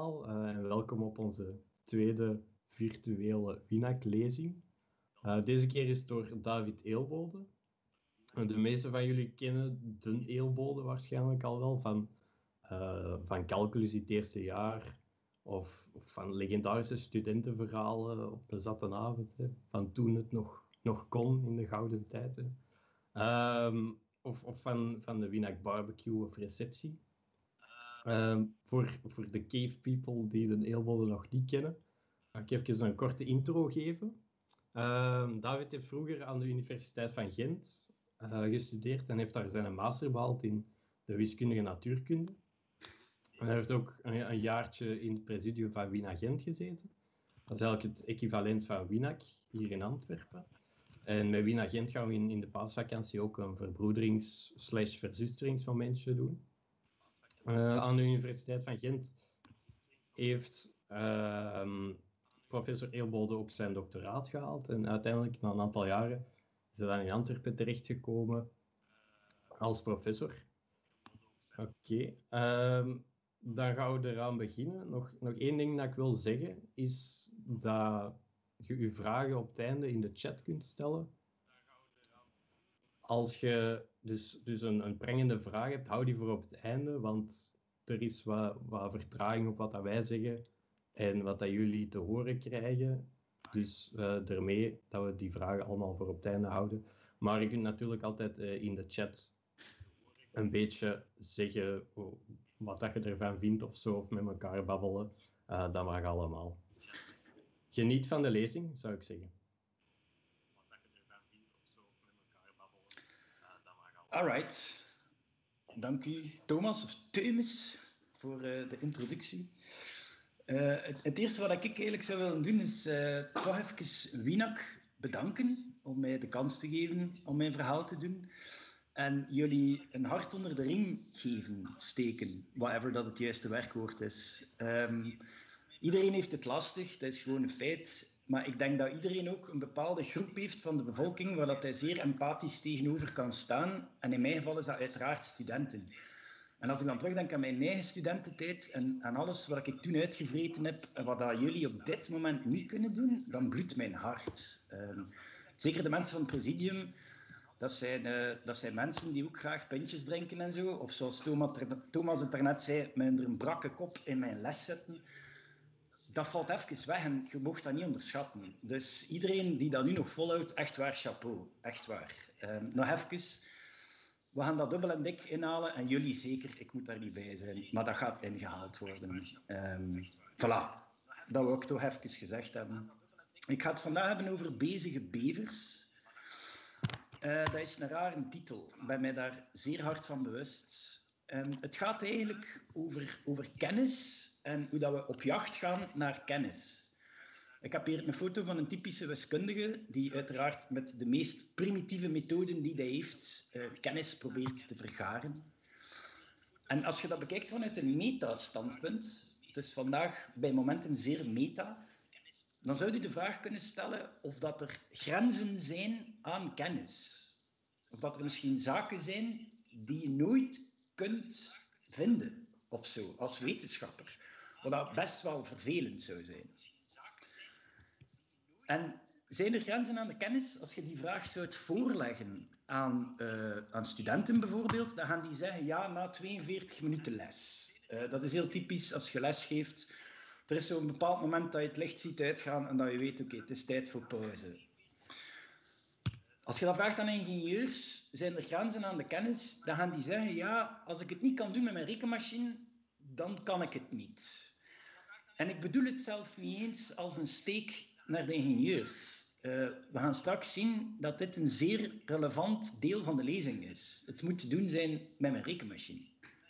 allemaal en welkom op onze tweede virtuele WINAC-lezing. Deze keer is het door David Eelbode. De meeste van jullie kennen de Eelbode waarschijnlijk al wel van Calculus in het eerste jaar of van legendarische studentenverhalen op de Zattenavond, van toen het nog kon in de gouden tijd. Of van de WINAC barbecue of receptie. Voor de cave people die de Eelbode nog niet kennen, ga ik even een korte intro geven. David heeft vroeger aan de Universiteit van Gent gestudeerd en heeft daar zijn master behaald in de wiskundige natuurkunde. En hij heeft ook een jaartje in het presidium van WINAC Gent gezeten. Dat is eigenlijk het equivalent van WINAC hier in Antwerpen. En met WINAC Gent gaan we in de paasvakantie ook een verbroederings/verzusteringsmomentje doen. Aan de Universiteit van Gent heeft professor Eelbode ook zijn doctoraat gehaald. En uiteindelijk, na een aantal jaren, is hij dan in Antwerpen terechtgekomen als professor. Oké. Dan gaan we eraan beginnen. Nog één ding dat ik wil zeggen, is dat je je vragen op het einde in de chat kunt stellen. Als je dus een prangende vraag hebt, hou die voor op het einde, want er is wat vertraging op wat dat wij zeggen en wat dat jullie te horen krijgen. Dus daarmee dat we die vragen allemaal voor op het einde houden. Maar je kunt natuurlijk altijd in de chat een beetje zeggen wat dat je ervan vindt of zo, of met elkaar babbelen. Dat mag allemaal. Geniet van de lezing, zou ik zeggen. Alright. Dank u, Thomas, of Teumis, voor de introductie. Het eerste wat ik eigenlijk zou willen doen is toch even WINAC bedanken om mij de kans te geven om mijn verhaal te doen. En jullie een hart onder de riem geven, steken, whatever dat het juiste werkwoord is. Iedereen heeft het lastig, dat is gewoon een feit. Maar ik denk dat iedereen ook een bepaalde groep heeft van de bevolking waar dat hij zeer empathisch tegenover kan staan. En in mijn geval is dat uiteraard studenten. En als ik dan terugdenk aan mijn eigen studententijd en aan alles wat ik toen uitgevreten heb en wat dat jullie op dit moment niet kunnen doen, dan bloedt mijn hart. Zeker de mensen van het presidium, dat zijn mensen die ook graag pintjes drinken en zo. Of zoals Thomas het daarnet zei, met een brakke kop in mijn les zitten. Dat valt even weg en je mag dat niet onderschatten. Dus iedereen die dat nu nog volhoudt, echt waar, chapeau. Echt waar. Nog even, we gaan dat dubbel en dik inhalen en jullie zeker, ik moet daar niet bij zijn. Maar dat gaat ingehaald worden. Voilà, dat wil ik toch even gezegd hebben. Ik ga het vandaag hebben over bezige bevers. Dat is een rare titel. Ik ben mij daar zeer hard van bewust. Het gaat eigenlijk over kennis en hoe dat we op jacht gaan naar kennis. Ik heb hier een foto van een typische wiskundige die uiteraard met de meest primitieve methoden die hij heeft kennis probeert te vergaren. En als je dat bekijkt vanuit een meta-standpunt, het is vandaag bij momenten zeer meta, dan zou je de vraag kunnen stellen of dat er grenzen zijn aan kennis. Of dat er misschien zaken zijn die je nooit kunt vinden, of zo, als wetenschapper. Wat dat best wel vervelend zou zijn. En zijn er grenzen aan de kennis? Als je die vraag zou voorleggen aan studenten bijvoorbeeld, dan gaan die zeggen ja, na 42 minuten les. Dat is heel typisch als je les geeft. Er is zo'n bepaald moment dat je het licht ziet uitgaan en dat je weet, oké, het is tijd voor pauze. Als je dat vraagt aan ingenieurs, zijn er grenzen aan de kennis, dan gaan die zeggen, ja, als ik het niet kan doen met mijn rekenmachine, dan kan ik het niet. En ik bedoel het zelf niet eens als een steek naar de ingenieurs. We gaan straks zien dat dit een zeer relevant deel van de lezing is. Het moet te doen zijn met mijn rekenmachine.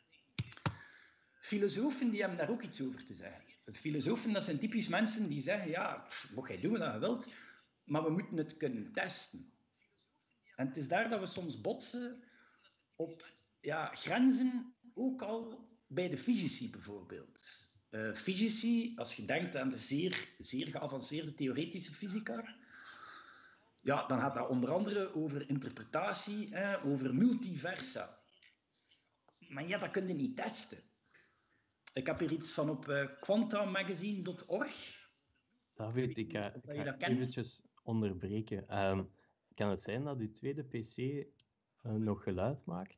Filosofen die hebben daar ook iets over te zeggen. Filosofen, dat zijn typisch mensen die zeggen, ja, mocht jij doen wat je wilt, maar we moeten het kunnen testen. En het is daar dat we soms botsen op grenzen, ook al bij de fysici bijvoorbeeld. Fysici, als je denkt aan de zeer geavanceerde theoretische fysica, ja, dan gaat dat onder andere over interpretatie, over multiversa. Maar ja, dat kun je niet testen. Ik heb hier iets van op quantamagazine.org. David, ik ga eventjes onderbreken. Kan het zijn dat uw tweede PC nog geluid maakt?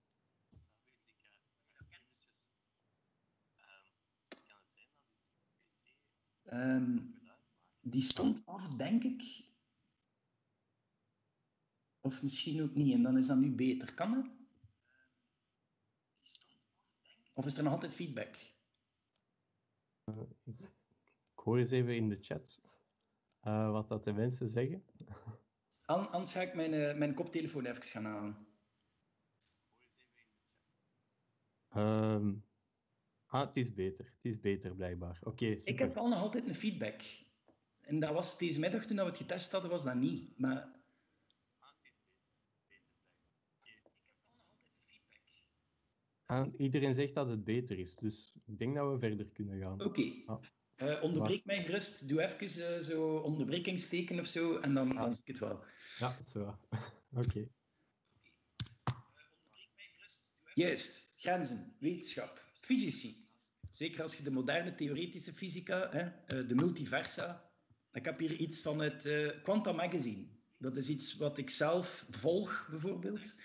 Die stond af, denk ik. Of misschien ook niet, en dan is dat nu beter. Kan dat? Of is er nog altijd feedback? Ik hoor eens even in de chat wat dat de mensen zeggen. Anders ga ik mijn koptelefoon even gaan halen. Het is beter. Het is beter, blijkbaar. Oké, super. Ik heb wel nog altijd een feedback. En dat was deze middag, toen we het getest hadden, was dat niet. Maar... iedereen zegt dat het beter is, dus ik denk dat we verder kunnen gaan. Oké. Onderbreek mij gerust. Doe even zo onderbrekingsteken of zo, en dan zie ik het wel. Ja, zo. Oké. Juist. Grenzen, wetenschap, fysici. Zeker als je de moderne theoretische fysica, de multiversa. Ik heb hier iets van het Quantum Magazine. Dat is iets wat ik zelf volg, bijvoorbeeld.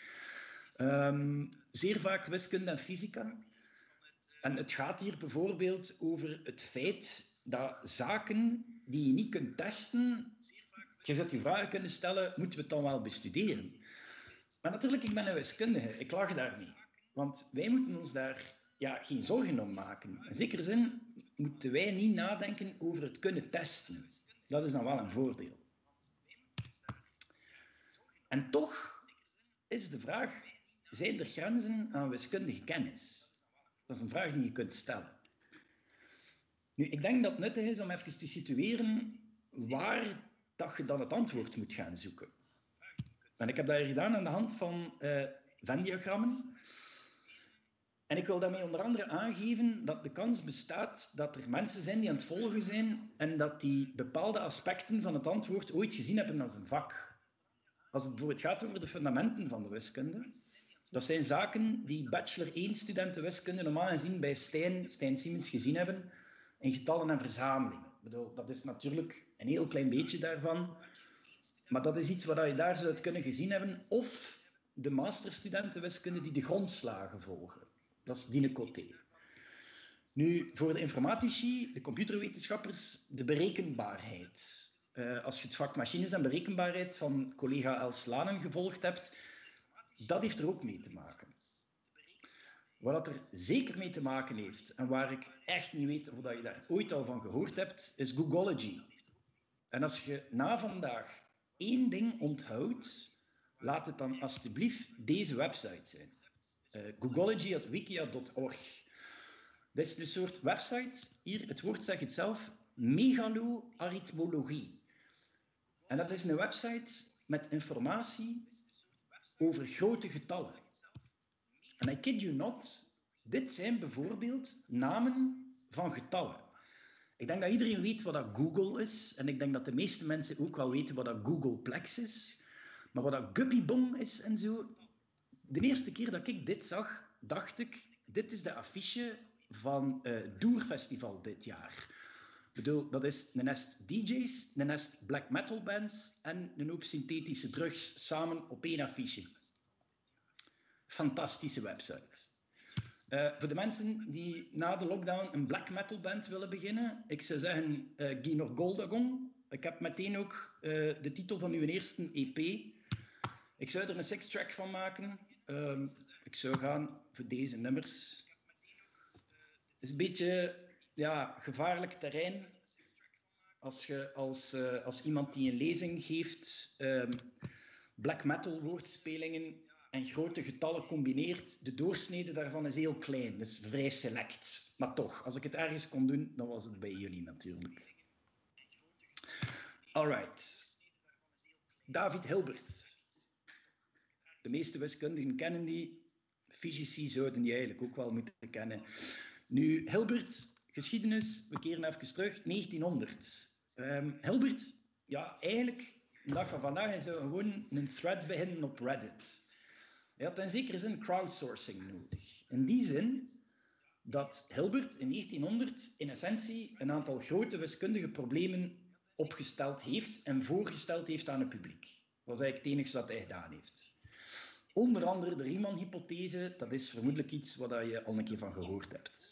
Zeer vaak wiskunde en fysica. En het gaat hier bijvoorbeeld over het feit dat zaken die je niet kunt testen, je zou je vragen kunnen stellen, moeten we het dan wel bestuderen? Maar natuurlijk, ik ben een wiskundige, ik lach daar niet. Want wij moeten ons daar geen zorgen om maken. In zekere zin moeten wij niet nadenken over het kunnen testen. Dat is dan wel een voordeel. En toch is de vraag, zijn er grenzen aan wiskundige kennis? Dat is een vraag die je kunt stellen. Nu, ik denk dat het nuttig is om even te situeren waar dat je dan het antwoord moet gaan zoeken. En ik heb dat hier gedaan aan de hand van Venn-diagrammen. En ik wil daarmee onder andere aangeven dat de kans bestaat dat er mensen zijn die aan het volgen zijn en dat die bepaalde aspecten van het antwoord ooit gezien hebben als een vak. Als het bijvoorbeeld gaat over de fundamenten van de wiskunde, dat zijn zaken die bachelor 1 studenten wiskunde normaal gezien bij Stijn Siemens gezien hebben in getallen en verzamelingen. Ik bedoel, dat is natuurlijk een heel klein beetje daarvan, maar dat is iets wat je daar zou kunnen gezien hebben, of de masterstudenten wiskunde die de grondslagen volgen. Dat is die côté. Nu, voor de informatici, de computerwetenschappers, de berekenbaarheid. Als je het vak machines en berekenbaarheid van collega Els Lanen gevolgd hebt, dat heeft er ook mee te maken. Wat dat er zeker mee te maken heeft, en waar ik echt niet weet of je daar ooit al van gehoord hebt, is Googology. En als je na vandaag één ding onthoudt, laat het dan alsjeblieft deze website zijn. Googology.wikia.org. Dat is een soort website, hier, het woord zegt het zelf, megaloarithmologie. En dat is een website met informatie over grote getallen. En I kid you not, dit zijn bijvoorbeeld namen van getallen. Ik denk dat iedereen weet wat dat Google is, en ik denk dat de meeste mensen ook wel weten wat dat Googleplex is. Maar wat dat Guppybong is en zo... De eerste keer dat ik dit zag, dacht ik, dit is de affiche van het Doer-festival dit jaar. Ik bedoel, dat is een nest DJ's, een nest black metal bands en een hoop synthetische drugs samen op één affiche. Fantastische website. Voor de mensen die na de lockdown een black metal band willen beginnen, ik zou zeggen Ginor Goldagong. Ik heb meteen ook de titel van uw eerste EP. Ik zou er een 6-track van maken. Ik zou gaan voor deze nummers. Het is een beetje gevaarlijk terrein. Als je als iemand die een lezing geeft, black metal woordspelingen en grote getallen combineert, de doorsnede daarvan is heel klein. Dus vrij select. Maar toch, als ik het ergens kon doen, dan was het bij jullie natuurlijk. Alright. David Hilbert. De meeste wiskundigen kennen die. Fysici zouden die eigenlijk ook wel moeten kennen. Nu, Hilbert, geschiedenis, we keren even terug, 1900. Hilbert, eigenlijk, de dag van vandaag, hij zou gewoon een thread beginnen op Reddit. Hij had in zekere zin crowdsourcing nodig. In die zin dat Hilbert in 1900 in essentie een aantal grote wiskundige problemen opgesteld heeft en voorgesteld heeft aan het publiek. Dat was eigenlijk het enige dat hij gedaan heeft. Onder andere de Riemann-hypothese, dat is vermoedelijk iets waar je al een keer van gehoord hebt.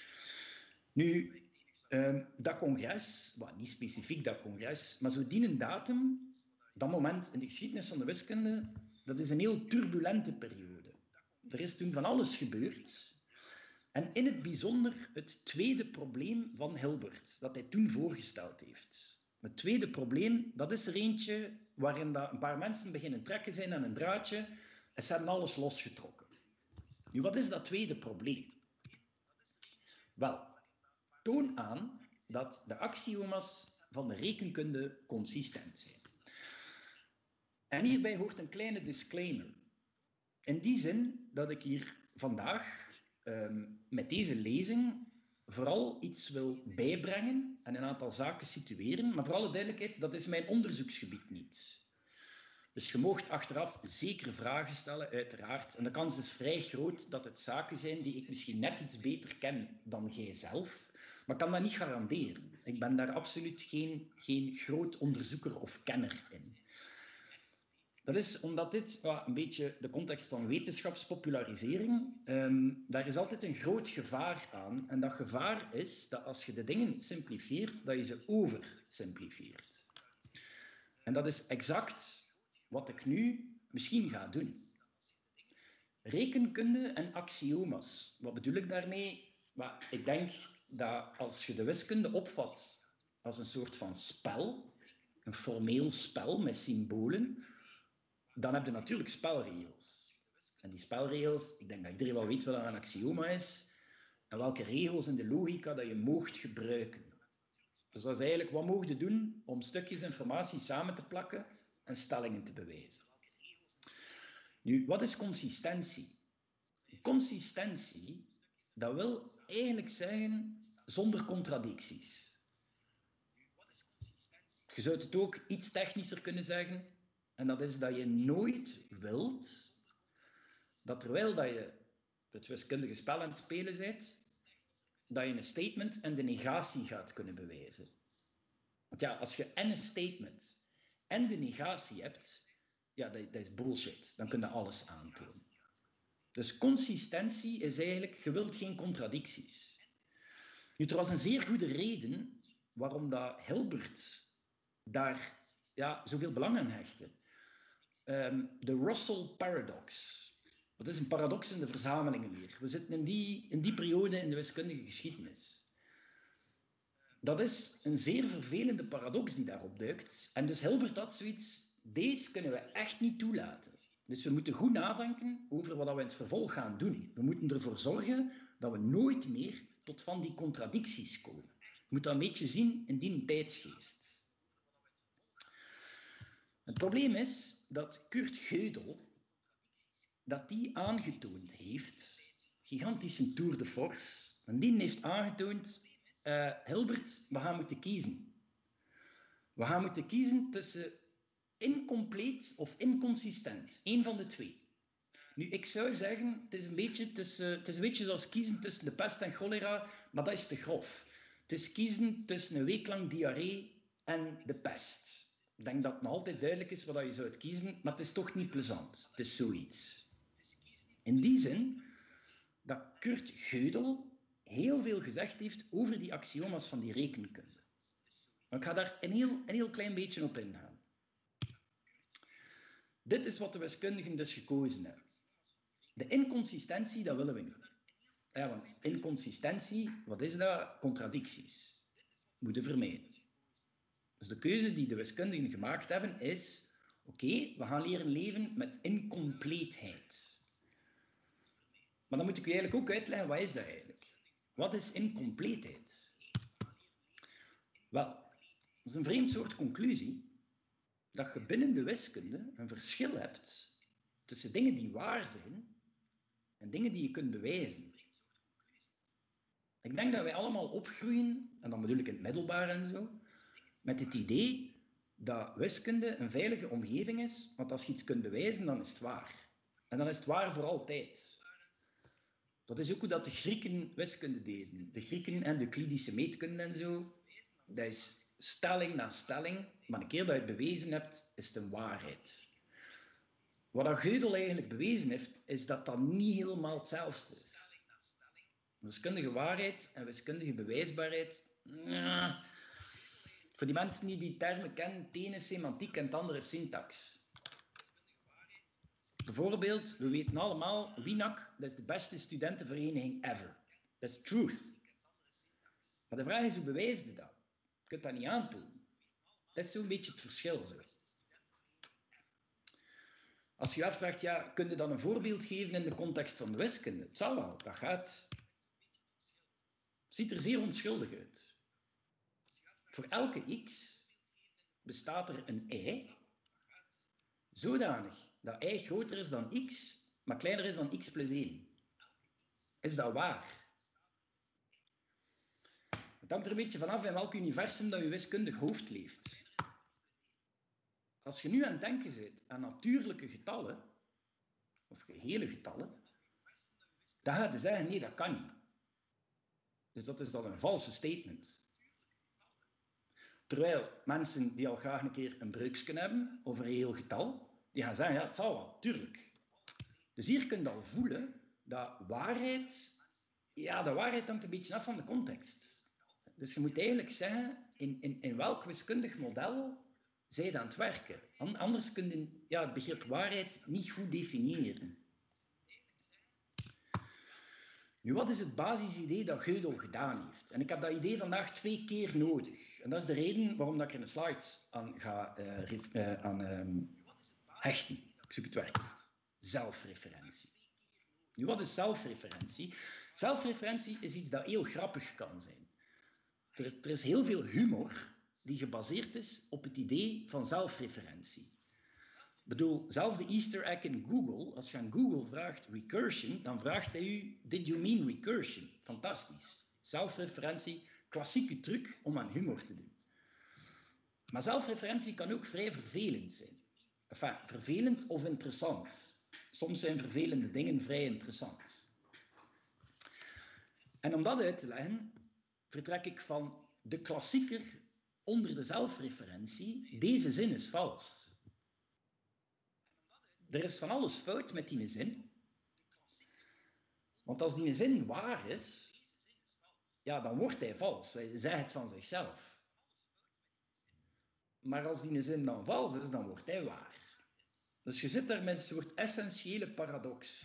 Nu, dat congres, niet specifiek dat congres, maar zo die datum, dat moment in de geschiedenis van de wiskunde, dat is een heel turbulente periode. Er is toen van alles gebeurd. En in het bijzonder het tweede probleem van Hilbert, dat hij toen voorgesteld heeft. Het tweede probleem, dat is er eentje waarin dat een paar mensen beginnen trekken zijn aan een draadje en ze hebben alles losgetrokken. Nu, wat is dat tweede probleem? Wel, toon aan dat de axioma's van de rekenkunde consistent zijn. En hierbij hoort een kleine disclaimer. In die zin dat ik hier vandaag met deze lezing vooral iets wil bijbrengen en een aantal zaken situeren, maar voor alle duidelijkheid, dat is mijn onderzoeksgebied niet. Dus je moogt achteraf zeker vragen stellen, uiteraard. En de kans is vrij groot dat het zaken zijn die ik misschien net iets beter ken dan jij zelf. Maar ik kan dat niet garanderen. Ik ben daar absoluut geen groot onderzoeker of kenner in. Dat is omdat dit een beetje de context van wetenschapspopularisering, daar is altijd een groot gevaar aan. En dat gevaar is dat als je de dingen simplifieert, dat je ze oversimplifieert. En dat is exact wat ik nu misschien ga doen. Rekenkunde en axioma's. Wat bedoel ik daarmee? Ik denk dat als je de wiskunde opvat als een soort van spel, een formeel spel met symbolen, dan heb je natuurlijk spelregels. En die spelregels, ik denk dat iedereen wel weet wat een axioma is en welke regels in de logica dat je moogt gebruiken. Dus dat is eigenlijk wat mocht je doen om stukjes informatie samen te plakken en stellingen te bewijzen. Nu, wat is consistentie? Consistentie, dat wil eigenlijk zeggen zonder contradicties. Je zou het ook iets technischer kunnen zeggen. En dat is dat je nooit wilt dat terwijl dat je het wiskundige spel aan het spelen bent, dat je een statement en de negatie gaat kunnen bewijzen. Want ja, als je en een statement en de negatie hebt, ja, dat is bullshit. Dan kun je alles aantonen. Dus consistentie is eigenlijk, je wilt geen contradicties. Nu, er was een zeer goede reden waarom dat Hilbert daar zoveel belang aan hechtte. De Russell paradox. Dat is een paradox in de verzamelingen weer. We zitten in die periode in de wiskundige geschiedenis. Dat is een zeer vervelende paradox die daarop duikt. En dus Hilbert had zoiets, deze kunnen we echt niet toelaten. Dus we moeten goed nadenken over wat we in het vervolg gaan doen. We moeten ervoor zorgen dat we nooit meer tot van die contradicties komen. Je moet dat een beetje zien in die tijdsgeest. Het probleem is dat Kurt Gödel dat die aangetoond heeft, gigantische tour de force, en die heeft aangetoond, Hilbert, we gaan moeten kiezen. We gaan moeten kiezen tussen incompleet of inconsistent. Eén van de twee. Nu, ik zou zeggen, het is een beetje zoals kiezen tussen de pest en cholera, maar dat is te grof. Het is kiezen tussen een week lang diarree en de pest. Ik denk dat het nog altijd duidelijk is wat je zou kiezen, maar het is toch niet plezant. Het is zoiets. In die zin dat Kurt Gödel heel veel gezegd heeft over die axioma's van die rekenkunde. Maar ik ga daar een heel klein beetje op ingaan. Dit is wat de wiskundigen dus gekozen hebben. De inconsistentie, dat willen we niet. Ja, want inconsistentie, wat is dat? Contradicties. Moeten vermijden. Dus de keuze die de wiskundigen gemaakt hebben is, oké, we gaan leren leven met incompleetheid. Maar dan moet ik u eigenlijk ook uitleggen, wat is dat eigenlijk? Wat is incompleetheid? Wel, dat is een vreemd soort conclusie, dat je binnen de wiskunde een verschil hebt tussen dingen die waar zijn en dingen die je kunt bewijzen. Ik denk dat wij allemaal opgroeien, en dan bedoel ik in het middelbaar en zo, met het idee dat wiskunde een veilige omgeving is, want als je iets kunt bewijzen, dan is het waar. En dan is het waar voor altijd. Dat is ook hoe dat de Grieken wiskunde deden. De Grieken en de Euclidische meetkunde en zo. Dat is stelling na stelling. Maar een keer dat je het bewezen hebt, is het een waarheid. Wat dat Gödel eigenlijk bewezen heeft, is dat dat niet helemaal hetzelfde is. Wiskundige waarheid en wiskundige bewijsbaarheid... Voor die mensen die die termen kennen, het ene is semantiek en het andere is syntax. Bijvoorbeeld, we weten allemaal, WINAC, dat is de beste studentenvereniging ever. Dat is truth. Maar de vraag is, hoe bewijs je dat? Je kunt dat niet aantonen. Dat is zo'n beetje het verschil. Zo. Als je je afvraagt, ja, kun je dan een voorbeeld geven in de context van de wiskunde? Het zal wel, dat gaat. Het ziet er zeer onschuldig uit. Voor elke x bestaat er een y, zodanig dat y groter is dan x, maar kleiner is dan x plus 1. Is dat waar? Het hangt er een beetje vanaf in welk universum dat je wiskundig hoofd leeft. Als je nu aan het denken bent aan natuurlijke getallen, of gehele getallen, dan ga je zeggen, nee, dat kan niet. Dus dat is dan een valse statement. Terwijl mensen die al graag een keer een breukje hebben over een heel getal, die gaan zeggen, ja, het zal wel, tuurlijk. Dus hier kun je al voelen dat waarheid, ja, de waarheid hangt een beetje af van de context. Dus je moet eigenlijk zeggen, in welk wiskundig model zij je aan het werken. Anders kun je het begrip waarheid niet goed definiëren. Nu, wat is het basisidee dat Gödel gedaan heeft? En ik heb dat idee vandaag 2 keer nodig. En dat is de reden waarom ik er een slide aan ga hechten. Ik zoek het werkwoord. Zelfreferentie. Nu, wat is zelfreferentie? Zelfreferentie is iets dat heel grappig kan zijn. Er is heel veel humor die gebaseerd is op het idee van zelfreferentie. Ik bedoel, zelfs de Easter egg in Google, als je aan Google vraagt recursion, dan vraagt hij u, did you mean recursion? Fantastisch. Zelfreferentie, klassieke truc om aan humor te doen. Maar zelfreferentie kan ook vrij vervelend zijn. Enfin, vervelend of interessant. Soms zijn vervelende dingen vrij interessant. En om dat uit te leggen, vertrek ik van de klassieker onder de zelfreferentie. Deze zin is vals. Er is van alles fout met die zin. Want als die zin waar is, ja, dan wordt hij vals. Hij zegt het van zichzelf. Maar als die zin dan vals is, dan wordt hij waar. Dus je zit daar met een soort essentiële paradox.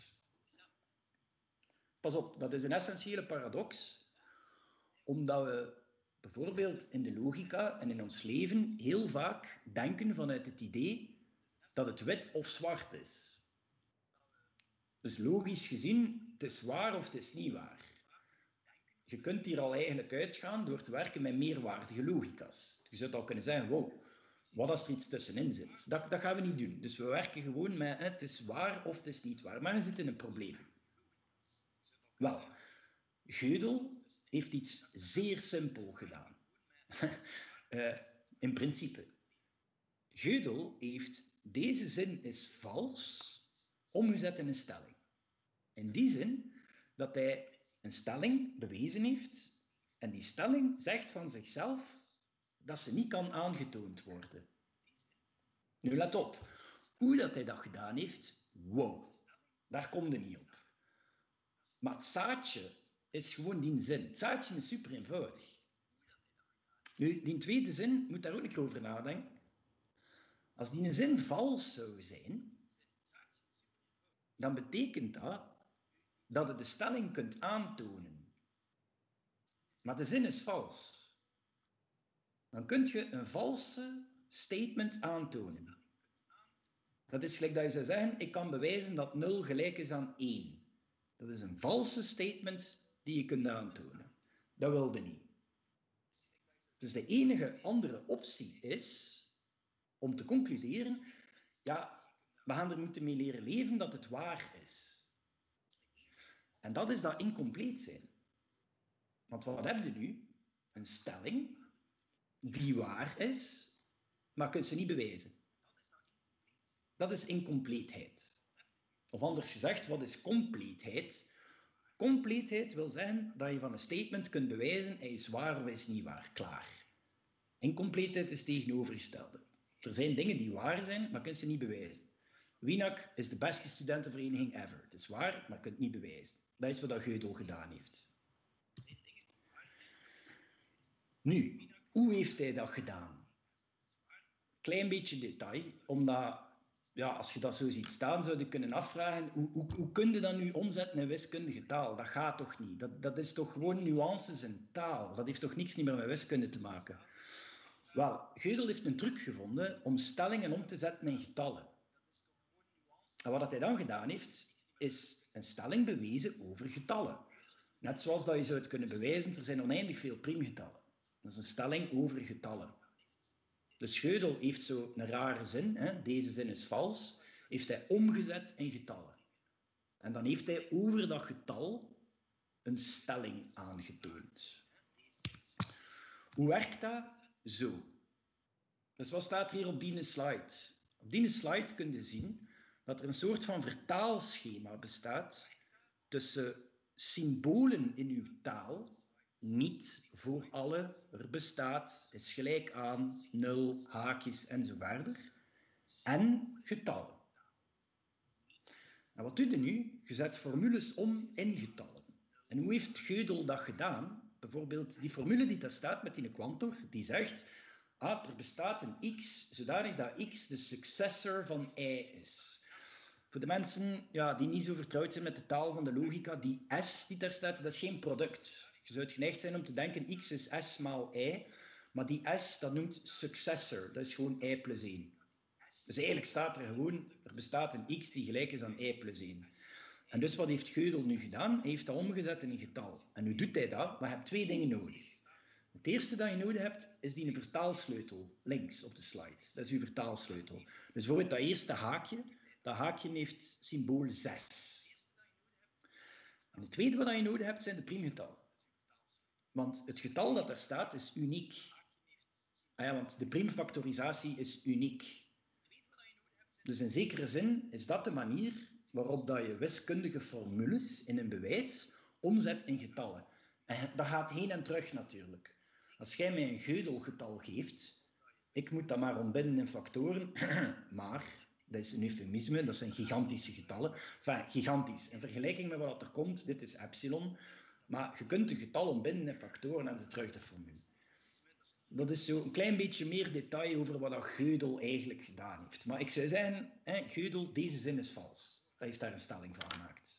Pas op, dat is een essentiële paradox, omdat we bijvoorbeeld in de logica en in ons leven heel vaak denken vanuit het idee dat het wit of zwart is. Dus logisch gezien, het is waar of het is niet waar. Je kunt hier al eigenlijk uitgaan door te werken met meerwaardige logica's. Je zou al kunnen zeggen, wow, wat als er iets tussenin zit? Dat gaan we niet doen. Dus we werken gewoon met het is waar of het is niet waar. Maar er zit in een probleem. Wel, Gödel heeft iets zeer simpel gedaan. In principe. Gödel heeft deze zin is vals omgezet in een stelling. In die zin dat hij een stelling bewezen heeft en die stelling zegt van zichzelf dat ze niet kan aangetoond worden. Nu let op, hoe dat hij dat gedaan heeft, wow, daar komt hij niet op. Maar het zaadje is gewoon die zin. Het zaadje is super eenvoudig. Nu, die tweede zin, moet daar ook niet over nadenken. Als die zin vals zou zijn, dan betekent dat dat je de stelling kunt aantonen. Maar de zin is vals. Dan kun je een valse statement aantonen. Dat is gelijk dat je zou zeggen, ik kan bewijzen dat 0 gelijk is aan 1. Dat is een valse statement die je kunt aantonen. Dat wilde niet. Dus de enige andere optie is om te concluderen, ja, we gaan er moeten mee leren leven dat het waar is. En dat is dat incompleet zijn. Want wat heb je nu? Een stelling die waar is, maar kun je ze niet bewijzen. Dat is incompleetheid. Of anders gezegd, wat is compleetheid? Compleetheid wil zeggen dat je van een statement kunt bewijzen hij is waar of hij is niet waar. Klaar. Incompleetheid is tegenovergestelde. Er zijn dingen die waar zijn, maar je kunt ze niet bewijzen. WINAC is de beste studentenvereniging ever. Het is waar, maar je kunt het niet bewijzen. Dat is wat Gödel gedaan heeft. Nu, hoe heeft hij dat gedaan? Klein beetje detail, omdat ja, als je dat zo ziet staan, zou je kunnen afvragen, hoe kun je dat nu omzetten in wiskundige taal? Dat gaat toch niet? Dat is toch gewoon nuances in taal? Dat heeft toch niks meer met wiskunde te maken? Wel, Gödel heeft een truc gevonden om stellingen om te zetten in getallen. En wat hij dan gedaan heeft, is een stelling bewezen over getallen. Net zoals dat je zou het kunnen bewijzen, er zijn oneindig veel priemgetallen. Dat is een stelling over getallen. Dus Gödel heeft zo een rare zin, hè? Deze zin is vals, heeft hij omgezet in getallen. En dan heeft hij over dat getal een stelling aangetoond. Hoe werkt dat? Zo. Dus wat staat hier op die slide? Op die slide kun je zien dat er een soort van vertaalschema bestaat tussen symbolen in uw taal, niet voor alle, er bestaat, is gelijk aan, 0, haakjes en zo verder, en getallen. En wat doe je nu? Je zet formules om in getallen. En hoe heeft Gödel dat gedaan? Bijvoorbeeld die formule die daar staat met die kwantor, die zegt, er bestaat een x, zodanig dat x de successor van y is. Voor de mensen die niet zo vertrouwd zijn met de taal van de logica, die s die daar staat, dat is geen product. Je zou geneigd zijn om te denken, x is s maal y, maar die s, dat noemt successor, dat is gewoon y plus 1. Dus eigenlijk staat er gewoon, er bestaat een x die gelijk is aan y plus 1. En dus wat heeft Gödel nu gedaan? Hij heeft dat omgezet in een getal. En hoe doet hij dat? Maar je hebt twee dingen nodig. Het eerste dat je nodig hebt, is die vertaalsleutel, links op de slide. Dat is uw vertaalsleutel. Dus bijvoorbeeld dat eerste haakje, dat haakje heeft symbool 6. En het tweede wat je nodig hebt, zijn de priemgetallen. Want het getal dat daar staat, is uniek. Want de priemfactorisatie is uniek. Dus in zekere zin is dat de manier waarop dat je wiskundige formules in een bewijs omzet in getallen. En dat gaat heen en terug natuurlijk. Als jij mij een Gödel-getal geeft, ik moet dat maar ontbinden in factoren, maar, dat is een eufemisme, dat zijn gigantische getallen. Enfin, gigantisch. In vergelijking met wat er komt, dit is epsilon, maar je kunt een getal ontbinden in factoren en ze terug de formule. Dat is zo een klein beetje meer detail over wat Gödel eigenlijk gedaan heeft. Maar ik zou zeggen, Gödel, deze zin is vals. Hij heeft daar een stelling van gemaakt.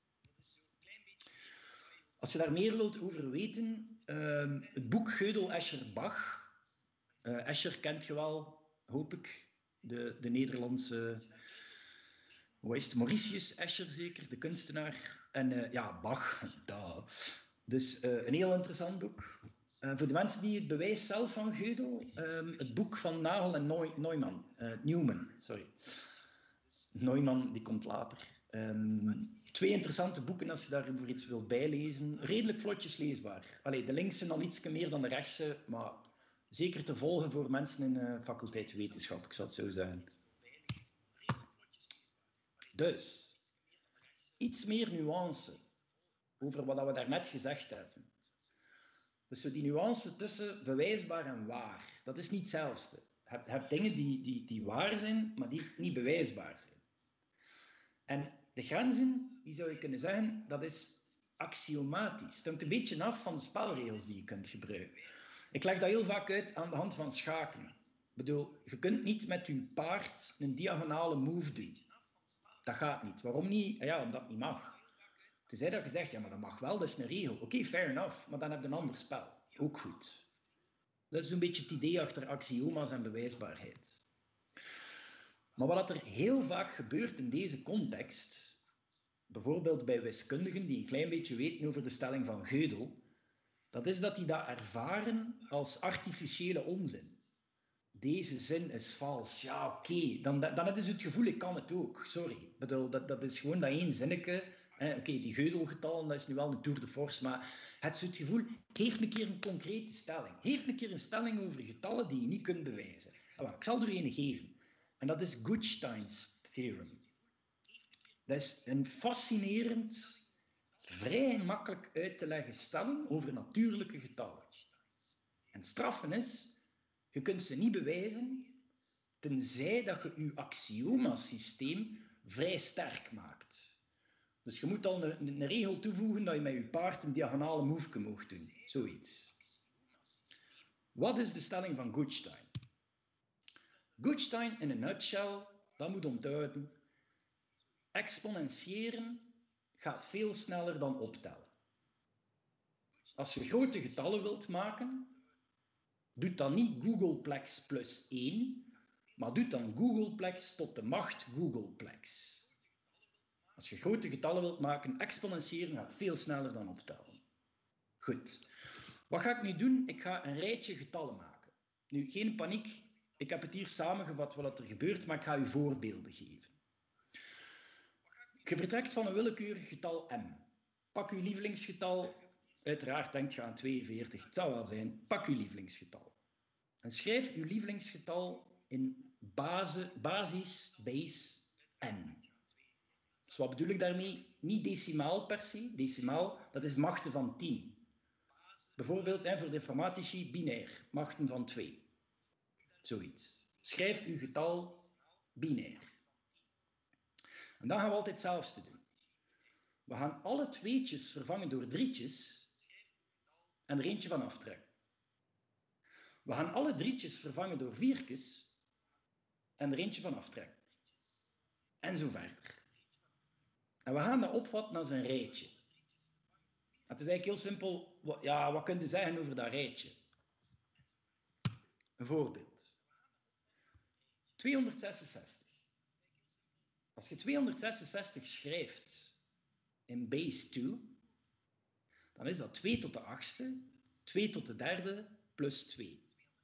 Als je daar meer wilt over weten, het boek Gödel, Escher, Bach. Escher kent je wel, hoop ik, de Nederlandse, hoe is het, Mauritius Escher zeker, de kunstenaar. En Bach, da. Dus een heel interessant boek. Voor de mensen die het bewijs zelf van Gödel, het boek van Nagel en Newman, sorry. Neumann, die komt later. Twee interessante boeken als je daarover iets wilt bijlezen. Redelijk vlotjes leesbaar. Allee, de linkse al iets meer dan de rechtse, maar zeker te volgen voor mensen in de faculteit wetenschap, ik zal het zo zeggen. Dus, iets meer nuance over wat we daarnet gezegd hebben. Dus die nuance tussen bewijsbaar en waar, dat is niet hetzelfde. Je hebt dingen die waar zijn, maar die niet bewijsbaar zijn. En de grenzen, die zou je kunnen zeggen, dat is axiomatisch. Het hangt een beetje af van de spelregels die je kunt gebruiken. Ik leg dat heel vaak uit aan de hand van schaken. Ik bedoel, je kunt niet met je paard een diagonale move doen. Dat gaat niet. Waarom niet? Omdat het niet mag. Tenzij dat je zegt, ja, maar dat mag wel, dat is een regel. Oké, fair enough, maar dan heb je een ander spel. Ook goed. Dat is een beetje het idee achter axioma's en bewijsbaarheid. Maar wat er heel vaak gebeurt in deze context, bijvoorbeeld bij wiskundigen die een klein beetje weten over de stelling van Gödel, dat is dat die dat ervaren als artificiële onzin. Deze zin is vals. Ja, oké. Dan heb je het gevoel, ik kan het ook. Sorry. Ik bedoel, dat is gewoon dat één zinnetje. Oké, die Gödel-getallen, dat is nu wel een tour de force, maar het is het gevoel, geef een keer een concrete stelling. Geef een keer een stelling over getallen die je niet kunt bewijzen. Ik zal er een geven. En dat is Gutstein's theorem. Dat is een fascinerend vrij makkelijk uit te leggen stelling over natuurlijke getallen. En het straffen is, je kunt ze niet bewijzen, tenzij dat je je axiomasysteem vrij sterk maakt. Dus je moet al een regel toevoegen dat je met je paard een diagonale move mag doen. Zoiets. Wat is de stelling van Goodstein? Goodstein in een nutshell, dat moet onthouden. Exponentiëren gaat veel sneller dan optellen. Als je grote getallen wilt maken, doet dan niet googolplex plus 1, maar doet dan googolplex tot de macht googolplex. Als je grote getallen wilt maken, exponentiëren gaat veel sneller dan optellen. Goed. Wat ga ik nu doen? Ik ga een rijtje getallen maken. Nu, geen paniek. Ik heb het hier samengevat wat er gebeurt, maar ik ga u voorbeelden geven. Je vertrekt van een willekeurig getal m. Pak uw lievelingsgetal. Uiteraard denkt je aan 42. Het zal wel zijn. Pak uw lievelingsgetal. En schrijf uw lievelingsgetal in basis n. Dus wat bedoel ik daarmee? Niet decimaal per se. Decimaal, dat is machten van 10. Bijvoorbeeld voor de informatici binair, machten van 2. Zoiets. Schrijf uw getal binair. En dan gaan we altijd hetzelfde doen. We gaan alle tweetjes vervangen door drietjes en er eentje van aftrekken. We gaan alle drietjes vervangen door viertjes en er eentje van aftrekken. En zo verder. En we gaan dat opvatten als een rijtje. Het is eigenlijk heel simpel. Ja, wat kun je zeggen over dat rijtje? Een voorbeeld. 266. Als je 266 schrijft in base 2, dan is dat 2 tot de 8e, 2 tot de 3e, plus 2.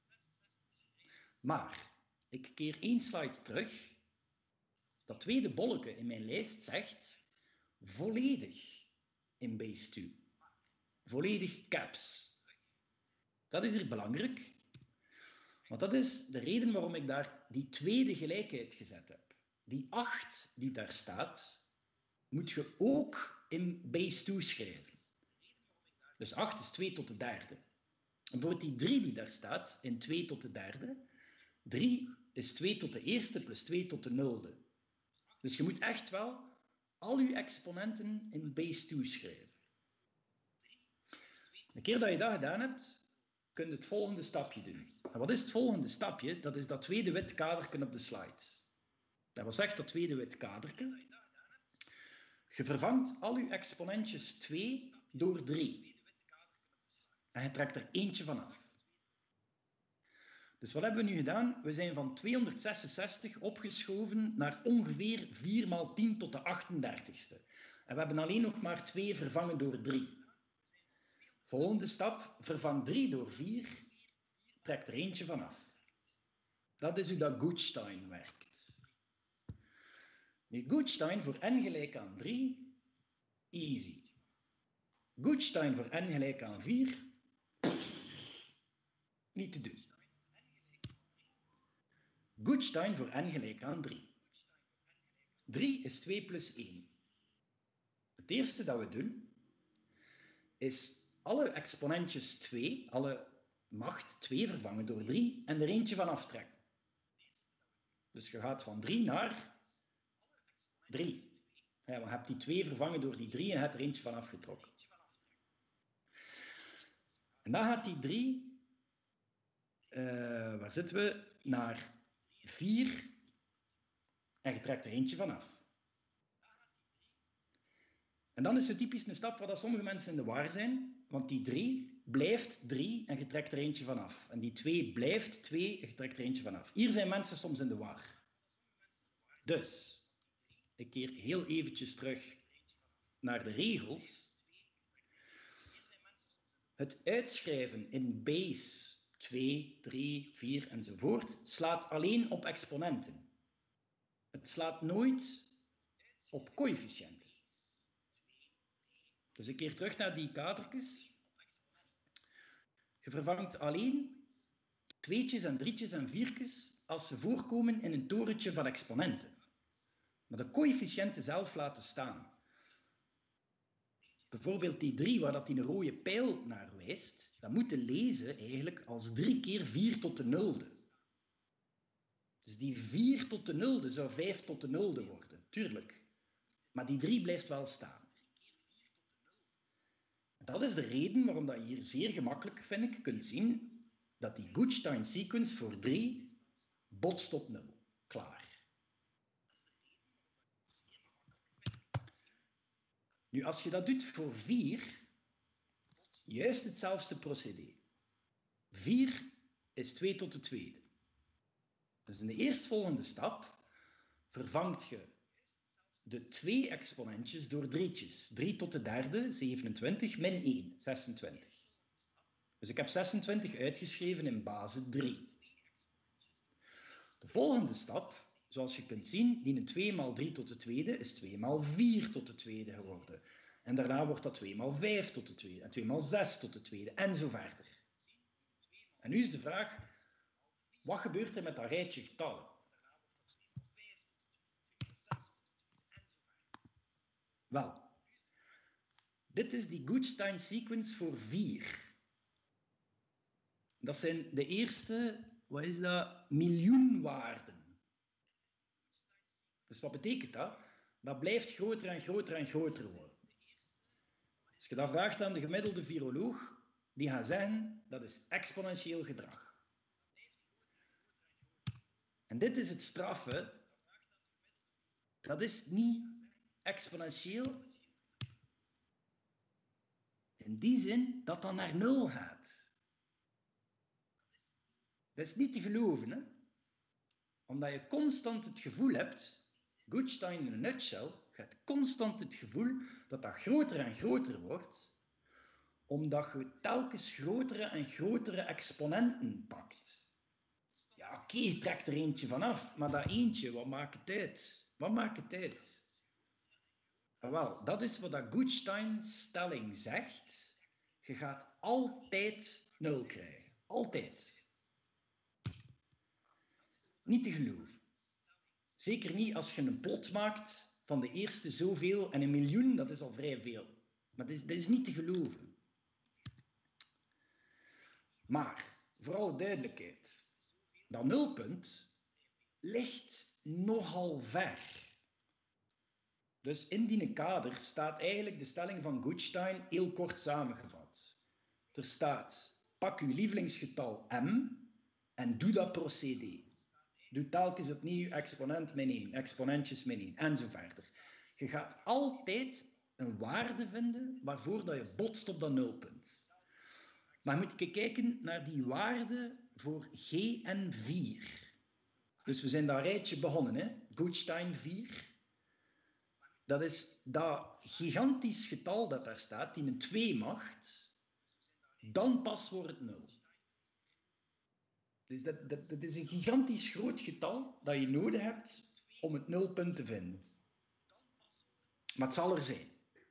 Maar, ik keer 1 slide terug. Dat tweede bolletje in mijn lijst zegt volledig in base 2. Volledig caps. Dat is hier belangrijk, want dat is de reden waarom ik daar die tweede gelijkheid gezet heb. Die 8 die daar staat, moet je ook in base 2 schrijven. Dus 8 is 2 tot de 3e. En bijvoorbeeld die 3 die daar staat, in 2 tot de 3e, 3 is 2 tot de 1e plus 2 tot de 0e. Dus je moet echt wel al je exponenten in base 2 schrijven. Een keer dat je dat gedaan hebt, kun je het volgende stapje doen. En wat is het volgende stapje? Dat is dat tweede wit kadertje op de slide. Dat wil zeggen dat tweede wit kadertje. Je vervangt al je exponentjes 2 door 3. En je trekt er eentje vanaf. Dus wat hebben we nu gedaan? We zijn van 266 opgeschoven naar ongeveer 4 maal 10 tot de 38ste. En we hebben alleen nog maar 2 vervangen door 3. Volgende stap, vervang 3 door 4, trek er eentje vanaf. Dat is hoe dat Goodstein werkt. Nu, Goodstein voor n gelijk aan 3, easy. Goodstein voor n gelijk aan 4, niet te doen. Goodstein voor n gelijk aan 3. 3 is 2 plus 1. Het eerste dat we doen, is alle exponentjes 2, alle macht 2 vervangen door 3 en er eentje van aftrekken. Dus je gaat van 3 naar 3. Ja, je hebt die 2 vervangen door die 3 en je hebt er eentje van afgetrokken. En dan gaat die 3, waar zitten we? Naar 4 en je trekt er eentje van af. En dan is het typisch een stap waar sommige mensen in de war zijn, want die 3 blijft 3 en je trekt er eentje van af. En die 2 blijft 2 en je trekt er eentje van af. Hier zijn mensen soms in de war. Dus, ik keer heel eventjes terug naar de regels. Het uitschrijven in base 2, 3, 4 enzovoort slaat alleen op exponenten. Het slaat nooit op coëfficiënten. Dus ik keer terug naar die kadertjes. Je vervangt alleen tweetjes en drietjes en viertjes als ze voorkomen in een torentje van exponenten. Maar de coëfficiënten zelf laten staan. bijvoorbeeld die 3 waar dat die een rode pijl naar wijst, dat moet je lezen eigenlijk als 3 keer 4 tot de nulde. Dus die 4 tot de nulde zou 5 tot de nulde worden, tuurlijk. Maar die 3 blijft wel staan. Dat is de reden waarom dat je hier zeer gemakkelijk, vind ik, kunt zien dat die Goodstein sequence voor 3 botst op 0. Klaar. Nu, als je dat doet voor 4, juist hetzelfde procedé. 4 is 2 tot de tweede. Dus in de eerstvolgende stap vervangt je de 2 exponentjes door drietjes. 3 tot de derde, 27, min 1, 26. Dus ik heb 26 uitgeschreven in basis 3. De volgende stap, zoals je kunt zien, die een 2 maal 3 tot de tweede is 2 maal 4 tot de tweede geworden. En daarna wordt dat 2 maal 5 tot de tweede en 2 maal 6 tot de tweede en zo verder. En nu is de vraag, wat gebeurt er met dat rijtje getallen? Wel, dit is die Goodstein sequence voor 4. Dat zijn de eerste, wat is dat, miljoen waarden. Dus wat betekent dat? Dat blijft groter en groter en groter worden. Als je dat vraagt aan de gemiddelde viroloog, die gaat zeggen, dat is exponentieel gedrag. En dit is het straffe. Dat is niet exponentieel. In die zin dat dat naar 0 gaat. Dat is niet te geloven, hè? Omdat je constant het gevoel hebt, Goodstein in een nutshell, je hebt constant het gevoel dat dat groter en groter wordt, omdat je telkens grotere en grotere exponenten pakt. Ja, oké, trek er eentje vanaf, maar dat eentje, wat maakt het uit? Wat maakt het uit? Wel, dat is wat dat Goodstein's stelling zegt. Je gaat altijd 0 krijgen. Altijd. Niet te geloven. Zeker niet als je een plot maakt van de eerste zoveel en 1 miljoen, dat is al vrij veel. Maar dat is niet te geloven. Maar, voor alle duidelijkheid, dat nulpunt ligt nogal ver. Dus in die kader staat eigenlijk de stelling van Goodstein heel kort samengevat. Er staat, pak uw lievelingsgetal m en doe dat procedé. Doe telkens opnieuw exponent min 1, exponentjes min 1 en zo verder. Je gaat altijd een waarde vinden waarvoor dat je botst op dat nulpunt. Maar moet je kijken naar die waarde voor Gn4. Dus we zijn dat rijtje begonnen, hè? Goodstein 4. Dat is dat gigantisch getal dat daar staat, die een 2 macht, dan pas wordt het 0. Dus dat is een gigantisch groot getal dat je nodig hebt om het nulpunt te vinden. Maar het zal er zijn.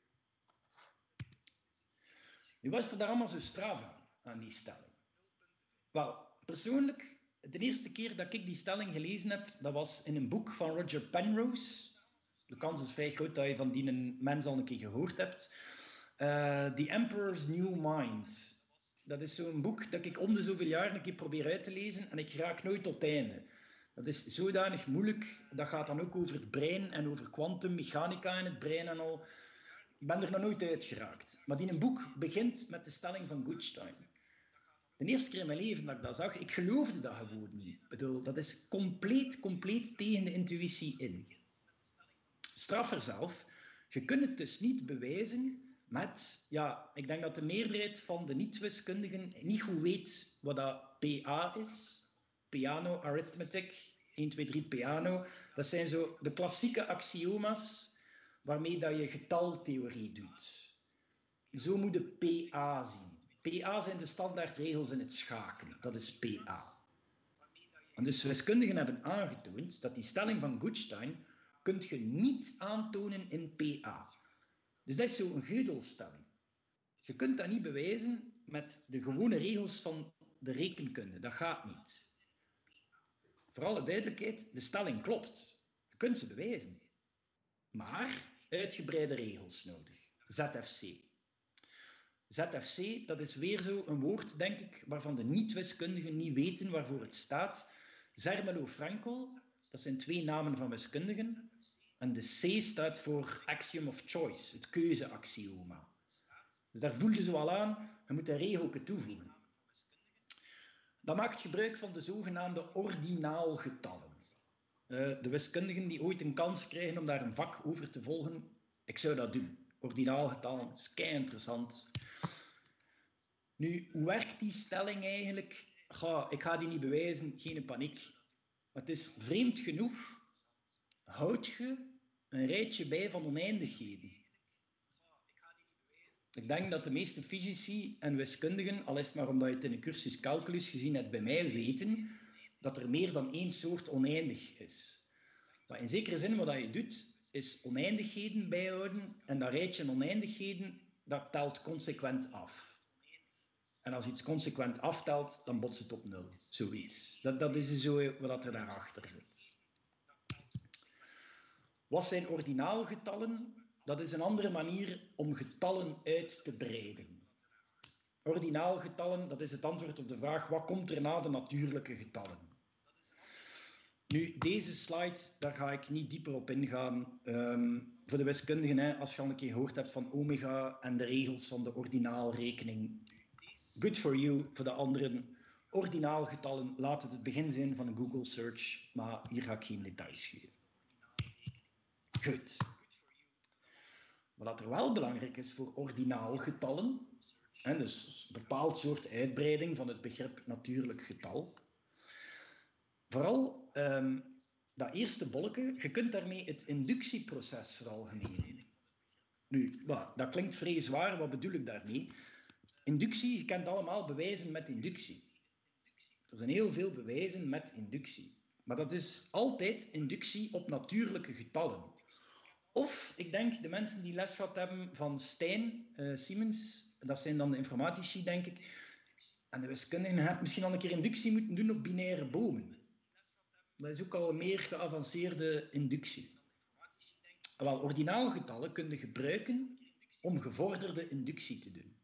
Nu was er daar allemaal zo straf aan die stelling. Wel, persoonlijk, de eerste keer dat ik die stelling gelezen heb, dat was in een boek van Roger Penrose. De kans is vrij groot dat je van die mens al een keer gehoord hebt. The Emperor's New Mind. Dat is zo'n boek dat ik om de zoveel jaar een keer probeer uit te lezen en ik raak nooit tot het einde. Dat is zodanig moeilijk. Dat gaat dan ook over het brein en over kwantummechanica in het brein en al. Ik ben er nog nooit uit geraakt. Maar die een boek begint met de stelling van Goodstein. De eerste keer in mijn leven dat ik dat zag, ik geloofde dat gewoon niet. Ik bedoel, dat is compleet tegen de intuïtie in. Straffer zelf, je kunt het dus niet bewijzen met, ja, ik denk dat de meerderheid van de niet-wiskundigen niet goed weet wat dat PA is. Piano Arithmetic, 1, 2, 3 piano. Dat zijn zo de klassieke axioma's waarmee dat je getaltheorie doet. Zo moet je PA zien. PA zijn de standaardregels in het schakelen. Dat is PA. En dus wiskundigen hebben aangetoond dat die stelling van Goodstein kun je niet aantonen in PA. Dus dat is zo'n Gödelstelling. Je kunt dat niet bewijzen met de gewone regels van de rekenkunde. Dat gaat niet. Voor alle duidelijkheid, de stelling klopt. Je kunt ze bewijzen. Maar uitgebreide regels nodig. ZFC. ZFC, dat is weer zo een woord, denk ik, waarvan de niet-wiskundigen niet weten waarvoor het staat. Zermelo-Fraenkel, dat zijn 2 namen van wiskundigen. En de C staat voor axiom of choice, het keuzeaxioma. Dus daar voel je zo al aan, je moet een regeltje toevoegen. Dat maakt gebruik van de zogenaamde ordinaalgetallen. De wiskundigen die ooit een kans krijgen om daar een vak over te volgen, ik zou dat doen. Ordinaalgetallen, is kei interessant. Nu, hoe werkt die stelling eigenlijk? Ik ga die niet bewijzen, geen paniek. Maar het is vreemd genoeg, houd je een rijtje bij van oneindigheden. Ik denk dat de meeste fysici en wiskundigen, al is het maar omdat je het in een cursus calculus gezien hebt bij mij, weten dat er meer dan 1 soort oneindig is. Maar in zekere zin wat je doet, is oneindigheden bijhouden en dat rijtje oneindigheden, dat telt consequent af. En als iets consequent aftelt, dan botst het op 0. Zoiets. Dat is zo wat er daarachter zit. Wat zijn ordinaalgetallen? Dat is een andere manier om getallen uit te breiden. Ordinaalgetallen, dat is het antwoord op de vraag, wat komt er na de natuurlijke getallen? Nu, deze slide, daar ga ik niet dieper op ingaan. Voor de wiskundigen, als je al een keer gehoord hebt van omega en de regels van de ordinaalrekening. Good for you. Voor de anderen, ordinaalgetallen, laat het begin zijn van een Google search, maar hier ga ik geen details geven. Goed. Wat er wel belangrijk is voor ordinaalgetallen, dus een bepaald soort uitbreiding van het begrip natuurlijk getal. Vooral dat eerste bolletje, je kunt daarmee het inductieproces veralgemenen. Nu, dat klinkt vrij zwaar, wat bedoel ik daarmee? Inductie, je kent allemaal bewijzen met inductie. Er zijn heel veel bewijzen met inductie. Maar dat is altijd inductie op natuurlijke getallen. Of, ik denk, de mensen die les gehad hebben van Stijn Siemens, dat zijn dan de informatici, denk ik, en de wiskundigen hebben misschien al een keer inductie moeten doen op binaire bomen. Dat is ook al een meer geavanceerde inductie. Wel, ordinaalgetallen kun je gebruiken om gevorderde inductie te doen.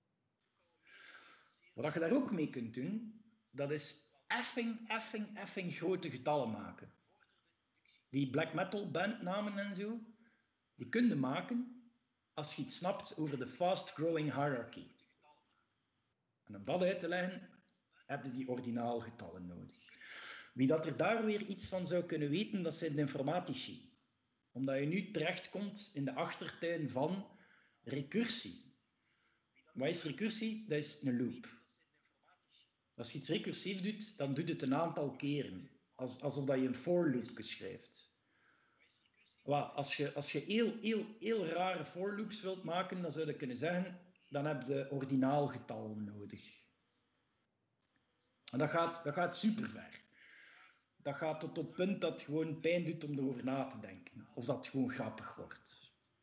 Wat je daar ook mee kunt doen, dat is effing grote getallen maken. Die black metal bandnamen en zo, die kun je maken als je iets snapt over de fast growing hierarchy. En om dat uit te leggen, heb je die ordinaalgetallen nodig. Wie dat er daar weer iets van zou kunnen weten, dat zijn de informatici. Omdat je nu terechtkomt in de achtertuin van recursie. Wat is recursie? Dat is een loop. Als je iets recursief doet, dan doet het een aantal keren. Alsof dat je een for loop schrijft. Als je heel rare for loops wilt maken, dan zou je kunnen zeggen, dan heb je ordinaalgetallen nodig. En dat gaat super ver. Dat gaat tot het punt dat het gewoon pijn doet om erover na te denken. Of dat het gewoon grappig wordt.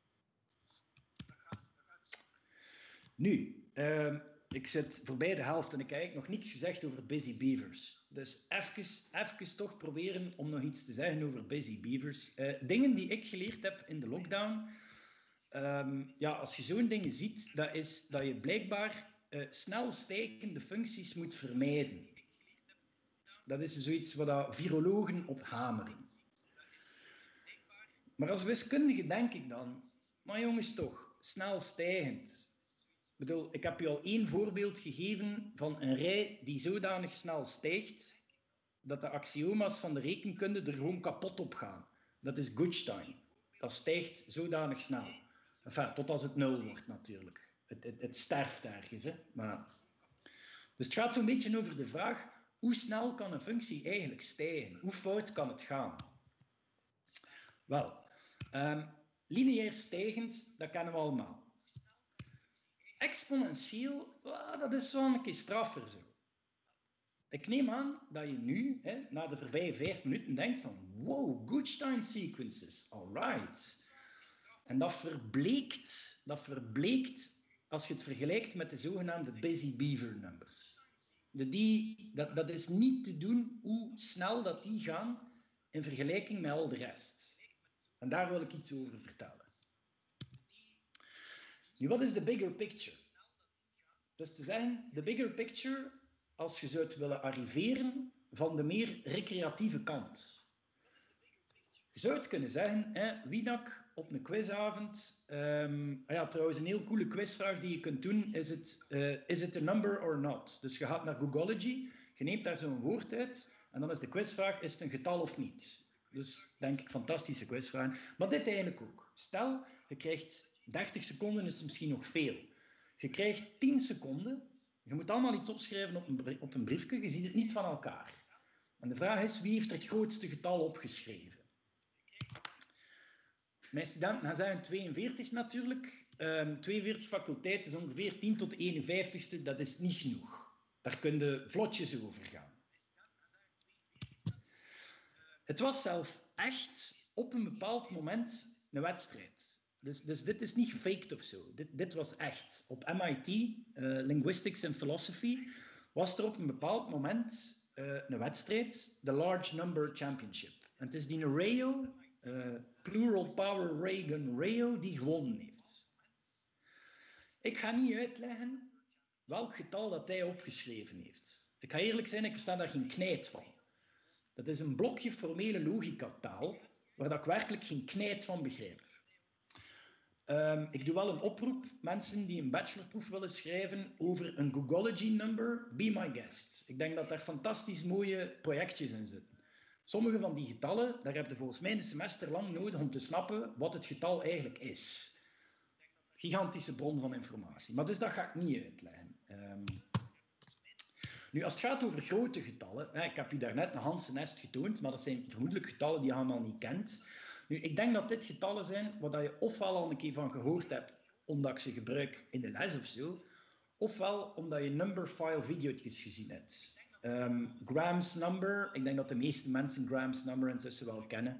Nu, ik zit voorbij de helft en ik heb eigenlijk nog niets gezegd over Busy Beavers. Dus even toch proberen om nog iets te zeggen over Busy Beavers. Dingen die ik geleerd heb in de lockdown. Als je zo'n dingen ziet, dat is dat je blijkbaar snel stijgende functies moet vermijden. Dat is zoiets wat virologen op hameren. Maar als wiskundige denk ik dan, maar jongens toch, snel stijgend. Ik bedoel, ik heb je al 1 voorbeeld gegeven van een rij die zodanig snel stijgt, dat de axioma's van de rekenkunde er gewoon kapot op gaan. Dat is Gutstein. Dat stijgt zodanig snel. Enfin, tot als het 0 wordt natuurlijk. Het sterft ergens. Hè? Dus het gaat zo'n beetje over de vraag, hoe snel kan een functie eigenlijk stijgen? Hoe fout kan het gaan? Wel, lineair stijgend, dat kennen we allemaal. Exponentieel, dat is zo een keer straffer zo. Ik neem aan dat je nu, na de voorbije 5 minuten, denkt van wow, Gutstein sequences, alright. En dat verbleekt als je het vergelijkt met de zogenaamde Busy Beaver numbers. Dat is niet te doen hoe snel dat die gaan in vergelijking met al de rest. En daar wil ik iets over vertellen. Nu, wat is de bigger picture? Dus te zeggen, de bigger picture, als je zou willen arriveren van de meer recreatieve kant. Je zou het kunnen zeggen, Winak op een quizavond. Trouwens, een heel coole quizvraag die je kunt doen. Is it a number or not? Dus je gaat naar Googology, je neemt daar zo'n woord uit. En dan is de quizvraag, is het een getal of niet? Dus denk ik, fantastische quizvraag. Maar dit eigenlijk ook. Stel, je krijgt 30 seconden, is misschien nog veel. Je krijgt 10 seconden. Je moet allemaal iets opschrijven op een briefje. Je ziet het niet van elkaar. En de vraag is, wie heeft er het grootste getal opgeschreven? Mijn studenten gaan zeggen 42 natuurlijk. 42 faculteit is ongeveer 10 tot de 51ste. Dat is niet genoeg. Daar kun je vlotjes over gaan. Het was zelf echt op een bepaald moment een wedstrijd. Dus dit is niet gefaked of zo. Dit was echt. Op MIT, Linguistics and Philosophy, was er op een bepaald moment een wedstrijd, de Large Number Championship. En het is die Rayo, Plural Power Reagan Rayo, die gewonnen heeft. Ik ga niet uitleggen welk getal dat hij opgeschreven heeft. Ik ga eerlijk zijn, ik versta daar geen knijt van. Dat is een blokje formele logicataal, waar dat ik werkelijk geen knijt van begrijp. Ik doe wel een oproep, mensen die een bachelorproef willen schrijven over een Googology number, be my guest. Ik denk dat daar fantastisch mooie projectjes in zitten. Sommige van die getallen, daar heb je volgens mij een semester lang nodig om te snappen wat het getal eigenlijk is. Gigantische bron van informatie. Maar dus dat ga ik niet uitleggen. Nu, als het gaat over grote getallen, ik heb u daarnet een Hansen-nest getoond, maar dat zijn vermoedelijk getallen die je allemaal niet kent. Nu, ik denk dat dit getallen zijn waar je ofwel al een keer van gehoord hebt, omdat ik ze gebruik in de les of zo, ofwel omdat je numberphile video's gezien hebt. Graham's number, ik denk dat de meeste mensen Graham's number intussen wel kennen.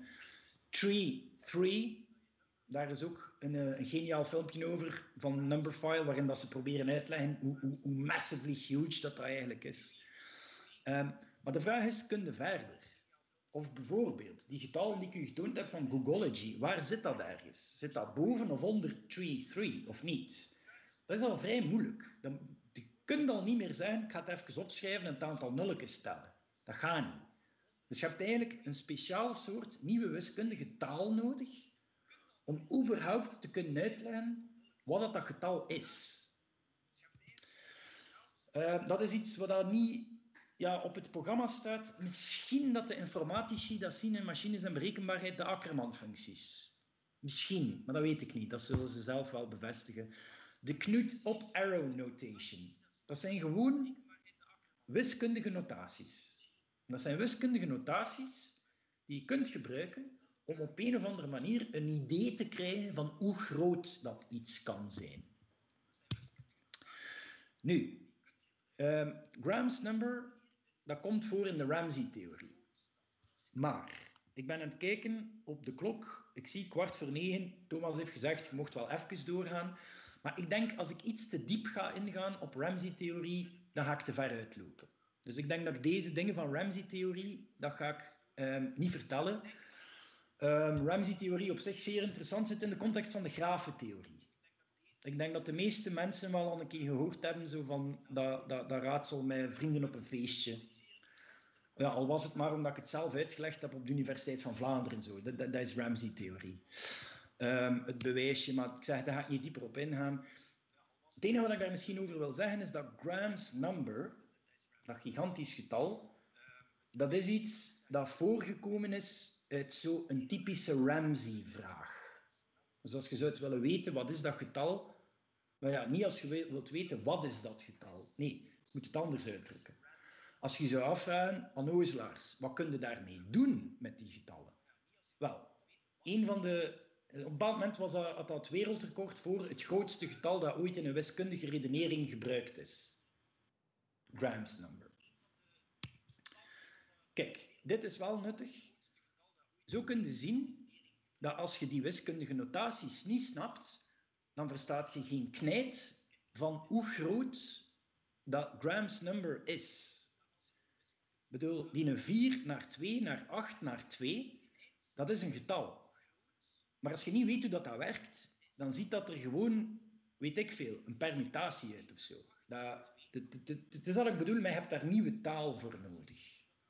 3, daar is ook een geniaal filmpje over van Numberphile, waarin dat ze proberen uitleggen hoe massively huge dat eigenlijk is. Maar de vraag is, kun je verder? Of bijvoorbeeld, die getallen die ik u getoond heb van Googology, waar zit dat ergens? Zit dat boven of onder 3 of niet? Dat is al vrij moeilijk. Je kunt al niet meer zeggen, ik ga het even opschrijven en het aantal nulletjes stellen. Dat gaat niet. Dus je hebt eigenlijk een speciaal soort nieuwe wiskundige taal nodig om überhaupt te kunnen uitleggen wat dat getal is. Dat is iets wat niet op het programma staat. Misschien dat de informatici dat zien in machines en berekenbaarheid, de Ackermann-functies. Misschien, maar dat weet ik niet. Dat zullen ze zelf wel bevestigen. De Knut-op-arrow notation. Dat zijn gewoon wiskundige notaties. Dat zijn wiskundige notaties die je kunt gebruiken om op een of andere manier een idee te krijgen van hoe groot dat iets kan zijn. Nu, Graham's number, dat komt voor in de Ramsey-theorie. Maar, ik ben aan het kijken op de klok, ik zie 8:45, Thomas heeft gezegd, je mocht wel even doorgaan. Maar ik denk, als ik iets te diep ga ingaan op Ramsey-theorie, dan ga ik te ver uitlopen. Dus ik denk dat ik deze dingen van Ramsey-theorie, dat ga ik niet vertellen. Ramsey-theorie op zich zeer interessant zit in de context van de grafentheorie. Ik denk dat de meeste mensen wel al een keer gehoord hebben zo van dat raadsel met vrienden op een feestje. Ja, al was het maar omdat ik het zelf uitgelegd heb op de Universiteit van Vlaanderen. Zo. Dat is Ramsey-theorie. Het bewijsje, maar ik zeg, daar ga ik niet dieper op ingaan. Het enige wat ik daar misschien over wil zeggen is dat Graham's number, dat gigantisch getal, dat is iets dat voorgekomen is uit zo'n typische Ramsey-vraag. Dus als je zou willen weten, wat is dat getal? Maar ja, niet als je wilt weten, wat is dat getal? Nee, je moet het anders uitdrukken. Als je zou afvragen, onnozelaars, wat kun je daarmee doen met die getallen? Wel, op een bepaald moment had dat het wereldrecord voor het grootste getal dat ooit in een wiskundige redenering gebruikt is. Graham's number. Kijk, dit is wel nuttig. Zo kun je zien dat als je die wiskundige notaties niet snapt, dan verstaat je geen knijt van hoe groot dat Graham's number is. Ik bedoel, die een 4 naar 2 naar 8 naar 2, dat is een getal. Maar als je niet weet hoe dat werkt, dan ziet dat er gewoon, weet ik veel, een permutatie uit of zo. Het is wat ik bedoel, maar je hebt daar nieuwe taal voor nodig.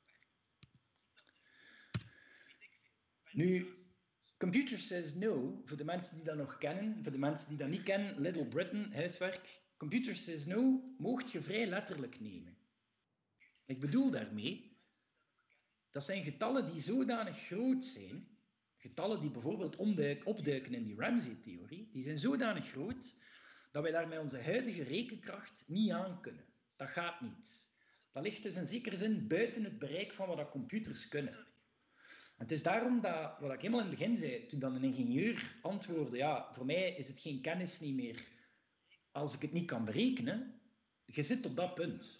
Nu, Computer Says No, voor de mensen die dat nog kennen, voor de mensen die dat niet kennen, Little Britain, huiswerk. Computer Says No, moogt je vrij letterlijk nemen. Ik bedoel daarmee, dat zijn getallen die zodanig groot zijn, getallen die bijvoorbeeld opduiken in die Ramsey-theorie, die zijn zodanig groot dat wij daar met onze huidige rekenkracht niet aan kunnen. Dat gaat niet. Dat ligt dus in zekere zin buiten het bereik van wat dat computers kunnen. En het is daarom dat, wat ik helemaal in het begin zei, toen dan een ingenieur antwoordde, ja, voor mij is het geen kennis niet meer als ik het niet kan berekenen. Je zit op dat punt.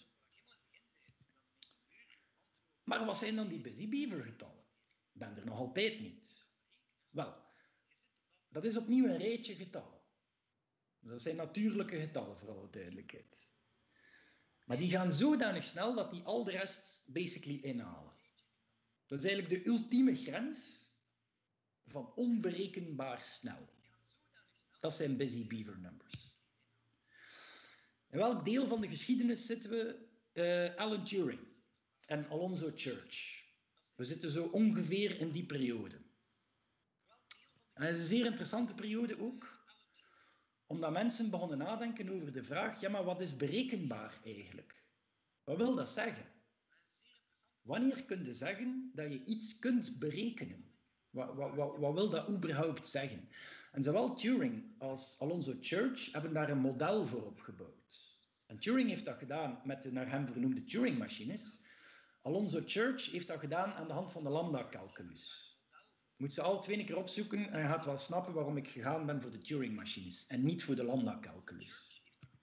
Maar wat zijn dan die Busy Beaver getallen? Ik ben er nog altijd niet. Wel, dat is opnieuw een rijtje getallen. Dat zijn natuurlijke getallen, voor alle duidelijkheid. Maar die gaan zodanig snel dat die al de rest basically inhalen. Dat is eigenlijk de ultieme grens van onberekenbaar snel. Dat zijn Busy Beaver numbers. In welk deel van de geschiedenis zitten we? Alan Turing en Alonzo Church. We zitten zo ongeveer in die periode. En dat is een zeer interessante periode ook, omdat mensen begonnen nadenken over de vraag, ja, maar wat is berekenbaar eigenlijk? Wat wil dat zeggen? Wanneer kun je zeggen dat je iets kunt berekenen? Wat wil dat überhaupt zeggen? En zowel Turing als Alonzo Church hebben daar een model voor opgebouwd. En Turing heeft dat gedaan met de naar hem vernoemde Turing-machines. Alonzo Church heeft dat gedaan aan de hand van de lambda-calculus. Je moet ze alle twee een keer opzoeken en je gaat wel snappen waarom ik gegaan ben voor de Turing-machines en niet voor de lambda-calculus.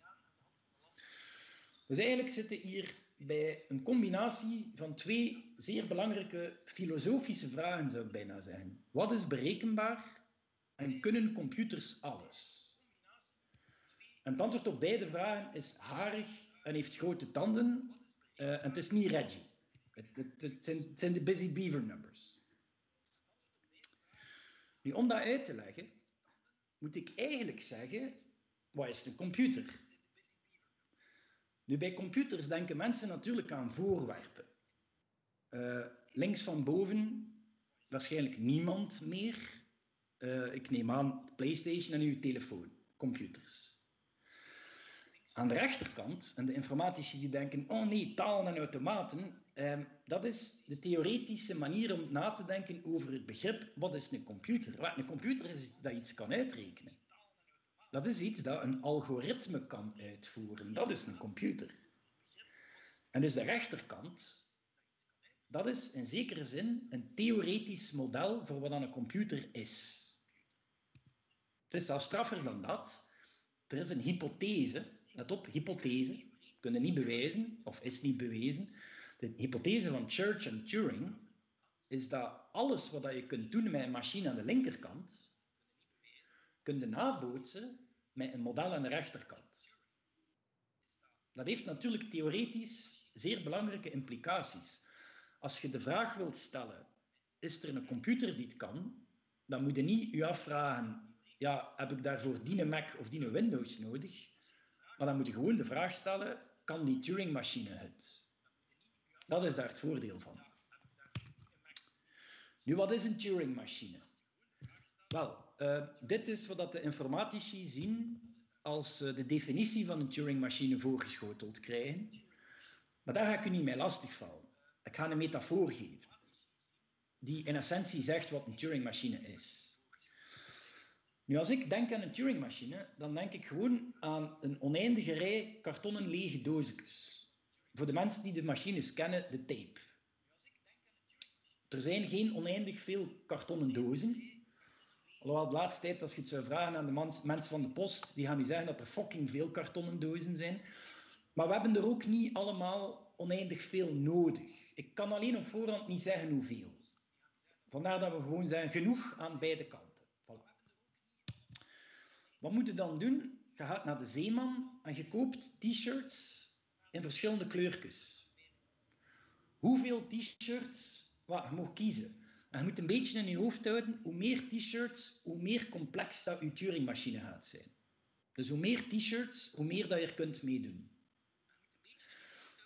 Dus eigenlijk zitten hier bij een combinatie van twee zeer belangrijke filosofische vragen, zou ik bijna zeggen. Wat is berekenbaar en kunnen computers alles? En het antwoord op beide vragen is harig en heeft grote tanden. En het is niet Reggie. Het zijn de Busy Beaver numbers. Nu, om dat uit te leggen, moet ik eigenlijk zeggen, wat is een computer? Nu, bij computers denken mensen natuurlijk aan voorwerpen. Links van boven waarschijnlijk niemand meer. Ik neem aan PlayStation en uw telefoon. Computers. Aan de rechterkant, en de informatici die denken, oh nee, talen en automaten, dat is de theoretische manier om na te denken over het begrip, wat is een computer? Wat een computer is dat iets kan uitrekenen. Dat is iets dat een algoritme kan uitvoeren. Dat is een computer. En dus de rechterkant, dat is in zekere zin een theoretisch model voor wat een computer is. Het is zelfs straffer dan dat. Er is een hypothese, let op, hypothese, kunnen niet bewijzen, of is niet bewezen. De hypothese van Church en Turing is dat alles wat je kunt doen met een machine aan de linkerkant, kun je nabootsen met een model aan de rechterkant. Dat heeft natuurlijk theoretisch zeer belangrijke implicaties. Als je de vraag wilt stellen, is er een computer die het kan, dan moet je niet je afvragen, ja, heb ik daarvoor die Mac of die Windows nodig? Maar dan moet je gewoon de vraag stellen, kan die Turing-machine het? Dat is daar het voordeel van. Nu, wat is een Turing-machine? Wel, dit is wat de informatici zien als de definitie van een Turing-machine voorgeschoteld krijgen. Maar daar ga ik u niet mee lastigvallen. Ik ga een metafoor geven, die in essentie zegt wat een Turing-machine is. Nu, als ik denk aan een Turing-machine, dan denk ik gewoon aan een oneindige rij kartonnen lege doosjes. Voor de mensen die de machines kennen, de tape. Er zijn geen oneindig veel kartonnen dozen. Alhoewel de laatste tijd, als je het zou vragen aan de mensen van de post, die gaan nu zeggen dat er fucking veel kartonnen dozen zijn. Maar we hebben er ook niet allemaal oneindig veel nodig. Ik kan alleen op voorhand niet zeggen hoeveel. Vandaar dat we gewoon zeggen, genoeg aan beide kanten. Voilà. Wat moet je dan doen? Je gaat naar de Zeeman en je koopt t-shirts in verschillende kleurtjes. Hoeveel t-shirts? Je mag kiezen. En je moet een beetje in je hoofd houden, hoe meer t-shirts, hoe meer complex dat je Turing-machine gaat zijn. Dus hoe meer t-shirts, hoe meer dat je er kunt meedoen.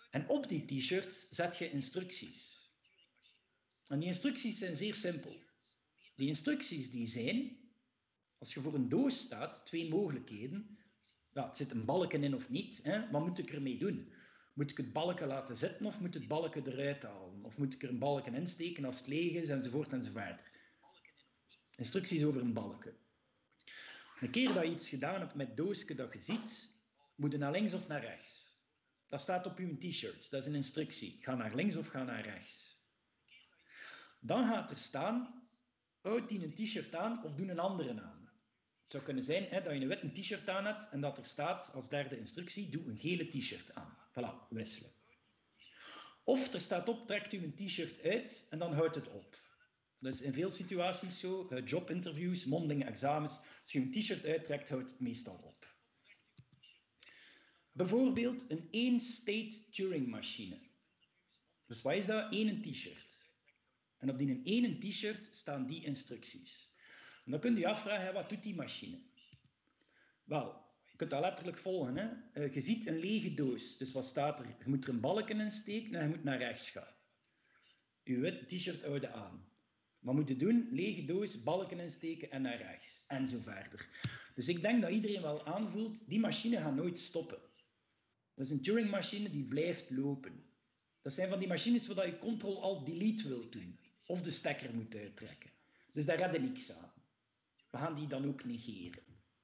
En op die t-shirt zet je instructies. En die instructies zijn zeer simpel. Die instructies die zijn, als je voor een doos staat, 2 mogelijkheden. Ja, het zit een balken in of niet. Hè? Wat moet ik ermee doen? Moet ik het balken laten zitten of moet het balken eruit halen? Of moet ik er een balken insteken als het leeg is, enzovoort enzovoort. Instructies over een balken. Een keer dat je iets gedaan hebt met het doosje dat je ziet, moet je naar links of naar rechts. Dat staat op uw t-shirt. Dat is een instructie. Ga naar links of ga naar rechts. Dan gaat er staan, houd die een t-shirt aan of doe een andere aan. Het zou kunnen zijn dat je een witte t-shirt aan hebt en dat er staat als derde instructie, doe een gele t-shirt aan. Voilà, wisselen. Of er staat op, trekt u een t-shirt uit en dan houdt het op. Dat is in veel situaties zo, jobinterviews, mondelinge examens. Als je een t-shirt uittrekt, houdt het meestal op. Bijvoorbeeld een 1-state Turing-machine. Dus wat is dat? 1 t-shirt. En op die 1 t-shirt staan die instructies. En dan kun je je afvragen, wat doet die machine? Wel, je kunt dat letterlijk volgen. Hè? Je ziet een lege doos. Dus wat staat er? Je moet er een balken in steken en je moet naar rechts gaan. Je witte t-shirt houden aan. Wat moet je doen? Lege doos, balken insteken en naar rechts. En zo verder. Dus ik denk dat iedereen wel aanvoelt, die machine gaat nooit stoppen. Dat is een Turing-machine die blijft lopen. Dat zijn van die machines waar je Ctrl-Alt-Delete wilt doen. Of de stekker moet uittrekken. Dus daar redde niks aan. We gaan die dan ook negeren.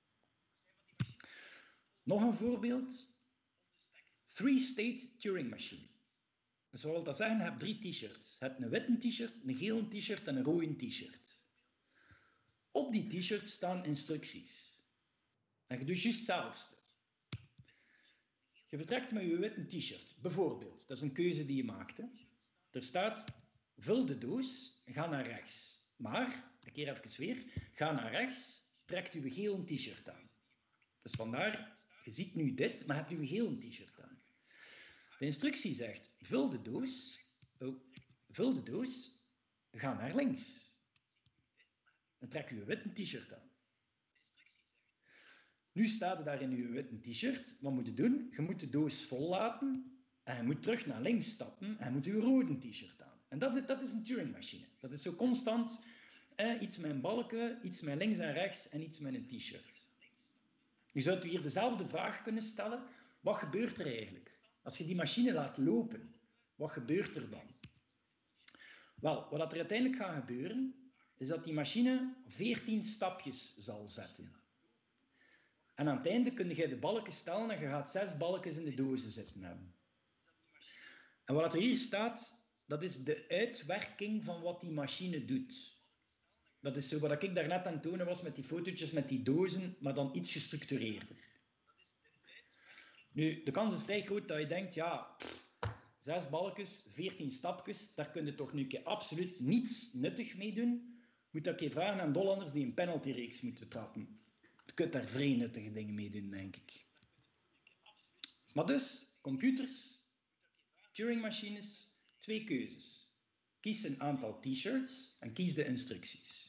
Nog een voorbeeld. 3-state Turing-machine. Dus wat wil dat zeggen? Je hebt 3 t-shirts. Je hebt een witte t-shirt, een gele t-shirt en een rode t-shirt. Op die t-shirt staan instructies. En je doet juist hetzelfde. Je vertrekt met je witte t-shirt. Bijvoorbeeld, dat is een keuze die je maakt. Hè. Er staat, vul de doos, ga naar rechts. Maar, een keer even weer, ga naar rechts, trekt uw gele t-shirt aan. Dus vandaar, je ziet nu dit, maar hebt uw gele t-shirt aan. De instructie zegt, vul de doos, ga naar links. Dan trek je witte t-shirt aan. Nu staat er daar in je witte t-shirt. Wat moet je doen? Je moet de doos vol laten en je moet terug naar links stappen en je moet je rode t-shirt aan. En dat is een Turing-machine. Dat is zo constant iets met een balken, iets met links en rechts en iets met een t-shirt. Je zou hier dezelfde vraag kunnen stellen. Wat gebeurt er eigenlijk? Als je die machine laat lopen, wat gebeurt er dan? Wel, wat er uiteindelijk gaat gebeuren, is dat die machine 14 stapjes zal zetten. En aan het einde kun je de balken stellen en je gaat 6 balkjes in de dozen zitten hebben. En wat er hier staat, dat is de uitwerking van wat die machine doet. Dat is zo wat ik daarnet aan het tonen was met die fotootjes met die dozen, maar dan iets gestructureerder. Nu, de kans is vrij groot dat je denkt, ja, 6 balkjes, 14 stapjes, daar kun je toch nu absoluut niets nuttig mee doen. Moet ik je vragen aan Hollanders die een penaltyreeks moeten trappen. Je kunt daar vrij nuttige dingen mee doen, denk ik. Maar dus, computers, Turing-machines, 2 keuzes. Kies een aantal t-shirts en kies de instructies.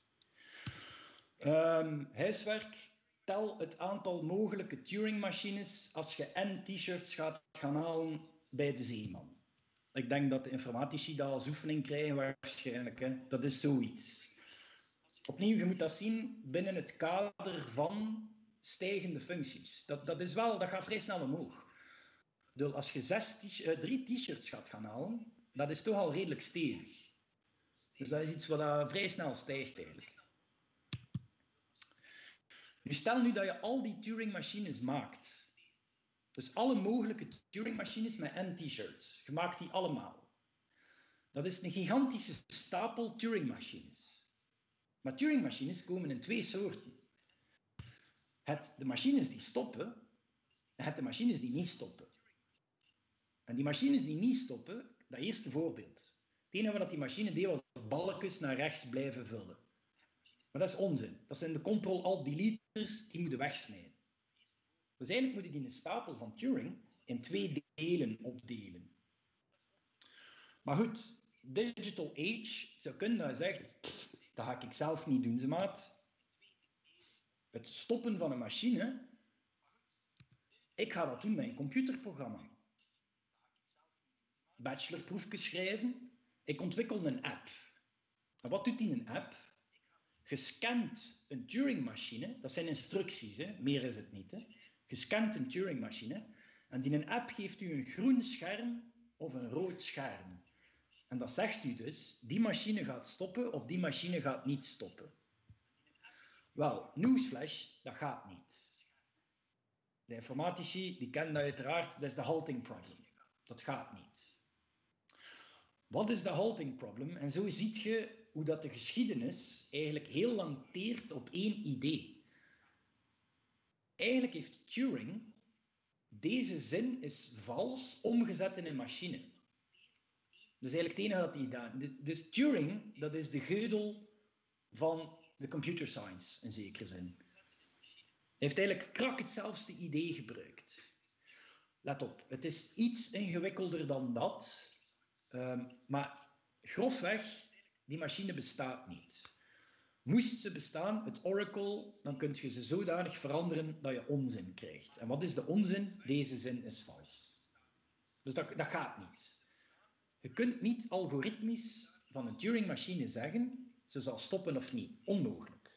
Huiswerk, tel het aantal mogelijke Turing-machines als je n t-shirts gaat gaan halen bij de zeeman. Ik denk dat de informatici dat als oefening krijgen waarschijnlijk. Hè. Dat is zoiets. Opnieuw, je moet dat zien binnen het kader van stijgende functies. Dat gaat vrij snel omhoog. Dus als je 3 t-shirts gaat gaan halen, dat is toch al redelijk stevig. Dus dat is iets wat vrij snel stijgt eigenlijk. Nu stel nu dat je al die Turing-machines maakt. Dus alle mogelijke Turing-machines met n t-shirts. Je maakt die allemaal. Dat is een gigantische stapel Turing-machines. Maar Turing-machines komen in 2 soorten. De machines die stoppen en de machines die niet stoppen. En die machines die niet stoppen, dat eerste voorbeeld. Het enige wat die machine deed was balkjes naar rechts blijven vullen. Maar dat is onzin. Dat zijn de Ctrl-Alt-Deleters die moeten wegsmijten. Dus eigenlijk moet je die stapel van Turing in 2 delen opdelen. Maar goed, Digital Age zou kunnen dat je zegt, dat ga ik zelf niet doen, ze maat. Het stoppen van een machine, ik ga dat doen met een computerprogramma. bachelorproefje schrijven. Ik ontwikkel een app. En wat doet die een app? Je scant een Turing-machine. Dat zijn instructies, hè? Meer is het niet. Hè? Je scant een Turing-machine. En die een app geeft u een groen scherm of een rood scherm. En dat zegt u dus, die machine gaat stoppen of die machine gaat niet stoppen. Wel, newsflash, dat gaat niet. De informatici, die kennen dat uiteraard, dat is de halting problem. Dat gaat niet. Wat is de halting problem? En zo zie je hoe dat de geschiedenis eigenlijk heel lang teert op één idee. Eigenlijk heeft Turing deze zin is vals omgezet in een machine. Dat is eigenlijk het enige dat hij gedaan. Dus Turing, dat is de geudel van de computer science, in zekere zin. Hij heeft eigenlijk krak hetzelfde idee gebruikt. Let op, het is iets ingewikkelder dan dat. Maar grofweg, die machine bestaat niet. Moest ze bestaan, het oracle, dan kun je ze zodanig veranderen dat je onzin krijgt. En wat is de onzin? Deze zin is vals. Dus dat gaat niet. Je kunt niet algoritmisch van een Turing-machine zeggen, ze zal stoppen of niet. Onmogelijk.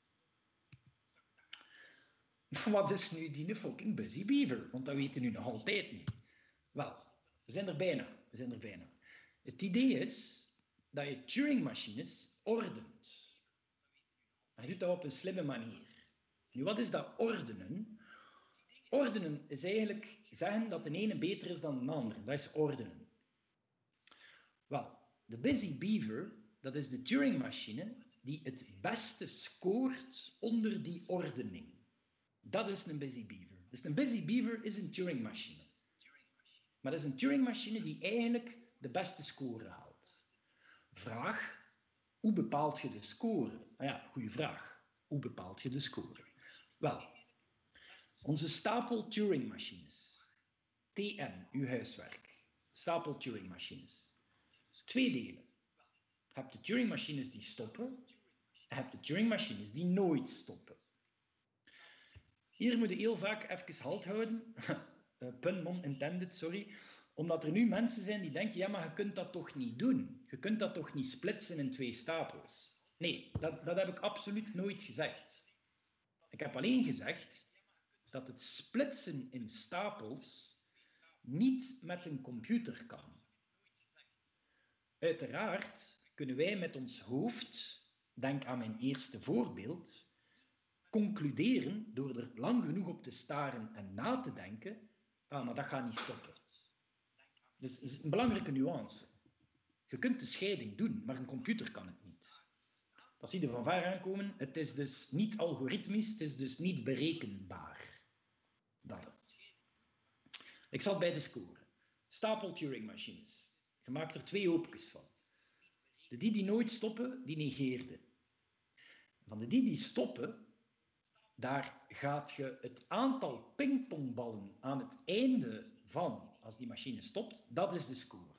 Maar wat is nu die fucking Busy Beaver? Want dat weten we nu nog altijd niet. Wel, we zijn er bijna. Het idee is dat je Turing-machines ordent. En je doet dat op een slimme manier. Nu, wat is dat ordenen? Ordenen is eigenlijk zeggen dat de ene beter is dan de andere. Dat is ordenen. Wel, de Busy Beaver, dat is de Turing-machine die het beste scoort onder die ordening. Dat is een Busy Beaver. Dus een Busy Beaver is een Turing-machine. Maar dat is een Turing-machine die eigenlijk de beste score haalt. Vraag, hoe bepaalt je de score? Nou ja, goede vraag. Hoe bepaalt je de score? Wel, onze stapel Turing-machines. TN, uw huiswerk. Stapel Turing-machines. 2 delen. Je hebt de Turing-machines die stoppen. En je hebt de Turing-machines die nooit stoppen. Hier moet je heel vaak even halt houden. Pun non intended, sorry. Omdat er nu mensen zijn die denken, ja, maar je kunt dat toch niet doen? Je kunt dat toch niet splitsen in 2 stapels? Nee, dat heb ik absoluut nooit gezegd. Ik heb alleen gezegd dat het splitsen in stapels niet met een computer kan. Uiteraard kunnen wij met ons hoofd, denk aan mijn eerste voorbeeld, concluderen door er lang genoeg op te staren en na te denken, maar dat gaat niet stoppen. Dus dat is een belangrijke nuance. Je kunt de scheiding doen, maar een computer kan het niet. Dat zie je van ver aankomen. Het is dus niet algoritmisch, het is dus niet berekenbaar. Dat. Ik zat bij de score. Stapel Turing-machines. Je maakt er 2 hoopjes van. De die nooit stoppen, die negeerde. Van de die stoppen, daar gaat je het aantal pingpongballen aan het einde van, als die machine stopt, dat is de score.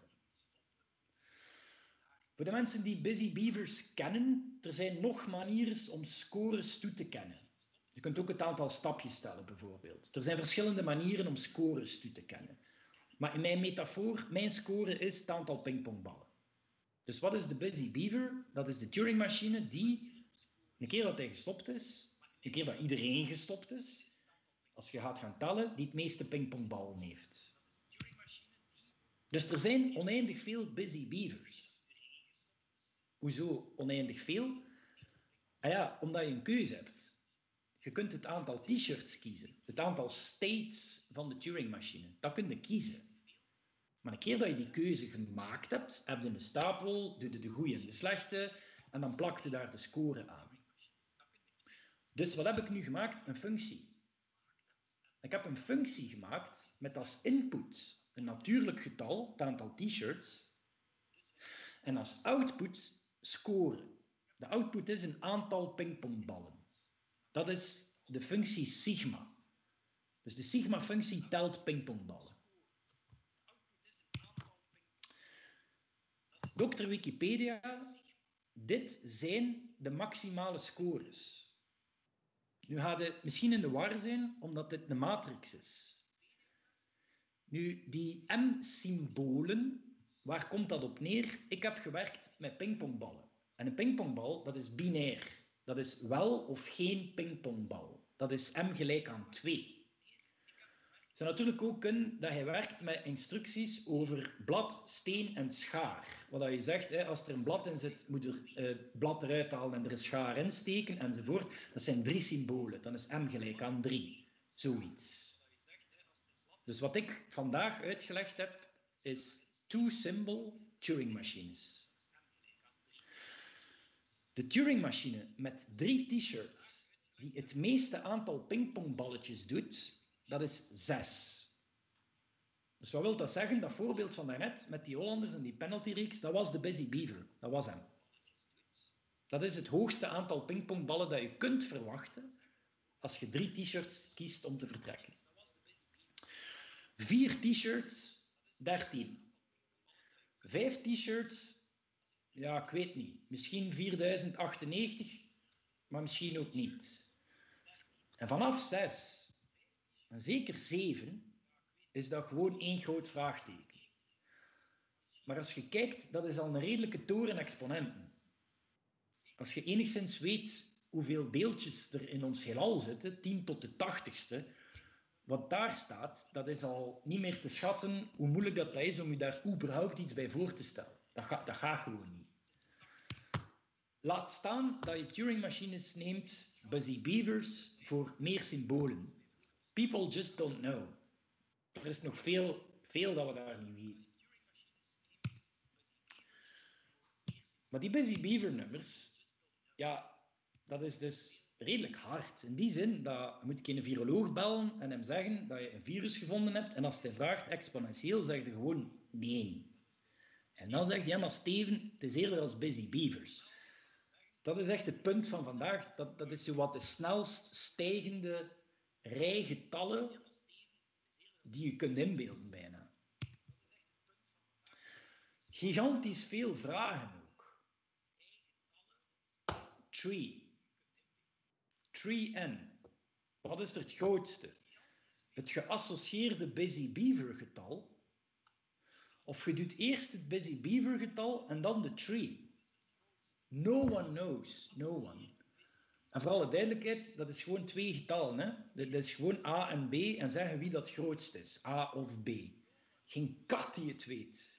Voor de mensen die Busy Beavers kennen, er zijn nog manieren om scores toe te kennen. Je kunt ook het aantal stapjes tellen, bijvoorbeeld. Er zijn verschillende manieren om scores toe te kennen. Maar in mijn metafoor, mijn score is het aantal pingpongballen. Dus wat is de Busy Beaver? Dat is de Turing-machine die, een keer dat hij gestopt is, een keer dat iedereen gestopt is, als je gaat gaan tellen, die het meeste pingpongballen heeft. Dus er zijn oneindig veel Busy Beavers. Hoezo oneindig veel? Ah ja, omdat je een keuze hebt. Je kunt het aantal t-shirts kiezen. Het aantal states van de Turing-machine. Dat kun je kiezen. Maar een keer dat je die keuze gemaakt hebt, heb je een stapel, doe je de goede en de slechte, en dan plak je daar de score aan. Dus wat heb ik nu gemaakt? Een functie. Ik heb een functie gemaakt met als input een natuurlijk getal, het aantal t-shirts, en als output score. De output is een aantal pingpongballen. Dat is de functie sigma. Dus de sigma-functie telt pingpongballen. Dr. Wikipedia, dit zijn de maximale scores. Nu gaat het misschien in de war zijn, omdat dit een matrix is. Nu, die M-symbolen waar komt dat op neer? Ik heb gewerkt met pingpongballen. En een pingpongbal, dat is binair. Dat is wel of geen pingpongbal. Dat is m gelijk aan 2. Het zou natuurlijk ook kunnen dat je werkt met instructies over blad, steen en schaar. Wat je zegt, als er een blad in zit, moet er het blad eruit halen en er een schaar in steken, enzovoort. Dat zijn 3 symbolen. Dan is m gelijk aan 3. Zoiets. Dus wat ik vandaag uitgelegd heb, is two-symbol Turing-machines. De Turing-machine met 3 t-shirts die het meeste aantal pingpongballetjes doet, dat is 6. Dus wat wil dat zeggen? Dat voorbeeld van daarnet met die Hollanders en die penaltyreeks, dat was de Busy Beaver. Dat was hem. Dat is het hoogste aantal pingpongballen dat je kunt verwachten als je 3 t-shirts kiest om te vertrekken. 4 t-shirts, 13. 5 t-shirts, ja, ik weet niet. Misschien 4098, maar misschien ook niet. En vanaf 6, en zeker 7, is dat gewoon één groot vraagteken. Maar als je kijkt, dat is al een redelijke toren exponenten. Als je enigszins weet hoeveel deeltjes er in ons heelal zitten, 10 tot de 80ste, wat daar staat, dat is al niet meer te schatten hoe moeilijk dat is om je daar überhaupt iets bij voor te stellen. Dat gaat gewoon niet. Laat staan dat je Turing-machines neemt, Busy Beavers, voor meer symbolen. People just don't know. Er is nog veel dat we daar niet weten. Maar die Busy Beaver nummers, ja, dat is dus redelijk hard. In die zin, dat moet ik een viroloog bellen en hem zeggen dat je een virus gevonden hebt. En als hij vraagt exponentieel, zeg je gewoon nee. En dan zegt hij, ja, maar Steven, het is eerder als Busy Beavers. Dat is echt het punt van vandaag. Dat is zo wat de snelst stijgende rij getallen die je kunt inbeelden bijna. Gigantisch veel vragen ook. 3. 3n. Wat is er het grootste? Het geassocieerde Busy Beaver getal? Of je doet eerst het Busy Beaver getal en dan de 3? No one knows. No one. En voor alle duidelijkheid, dat is gewoon 2 getallen. Hè? Dat is gewoon A en B en zeggen wie dat grootst is. A of B. Geen kat die het weet.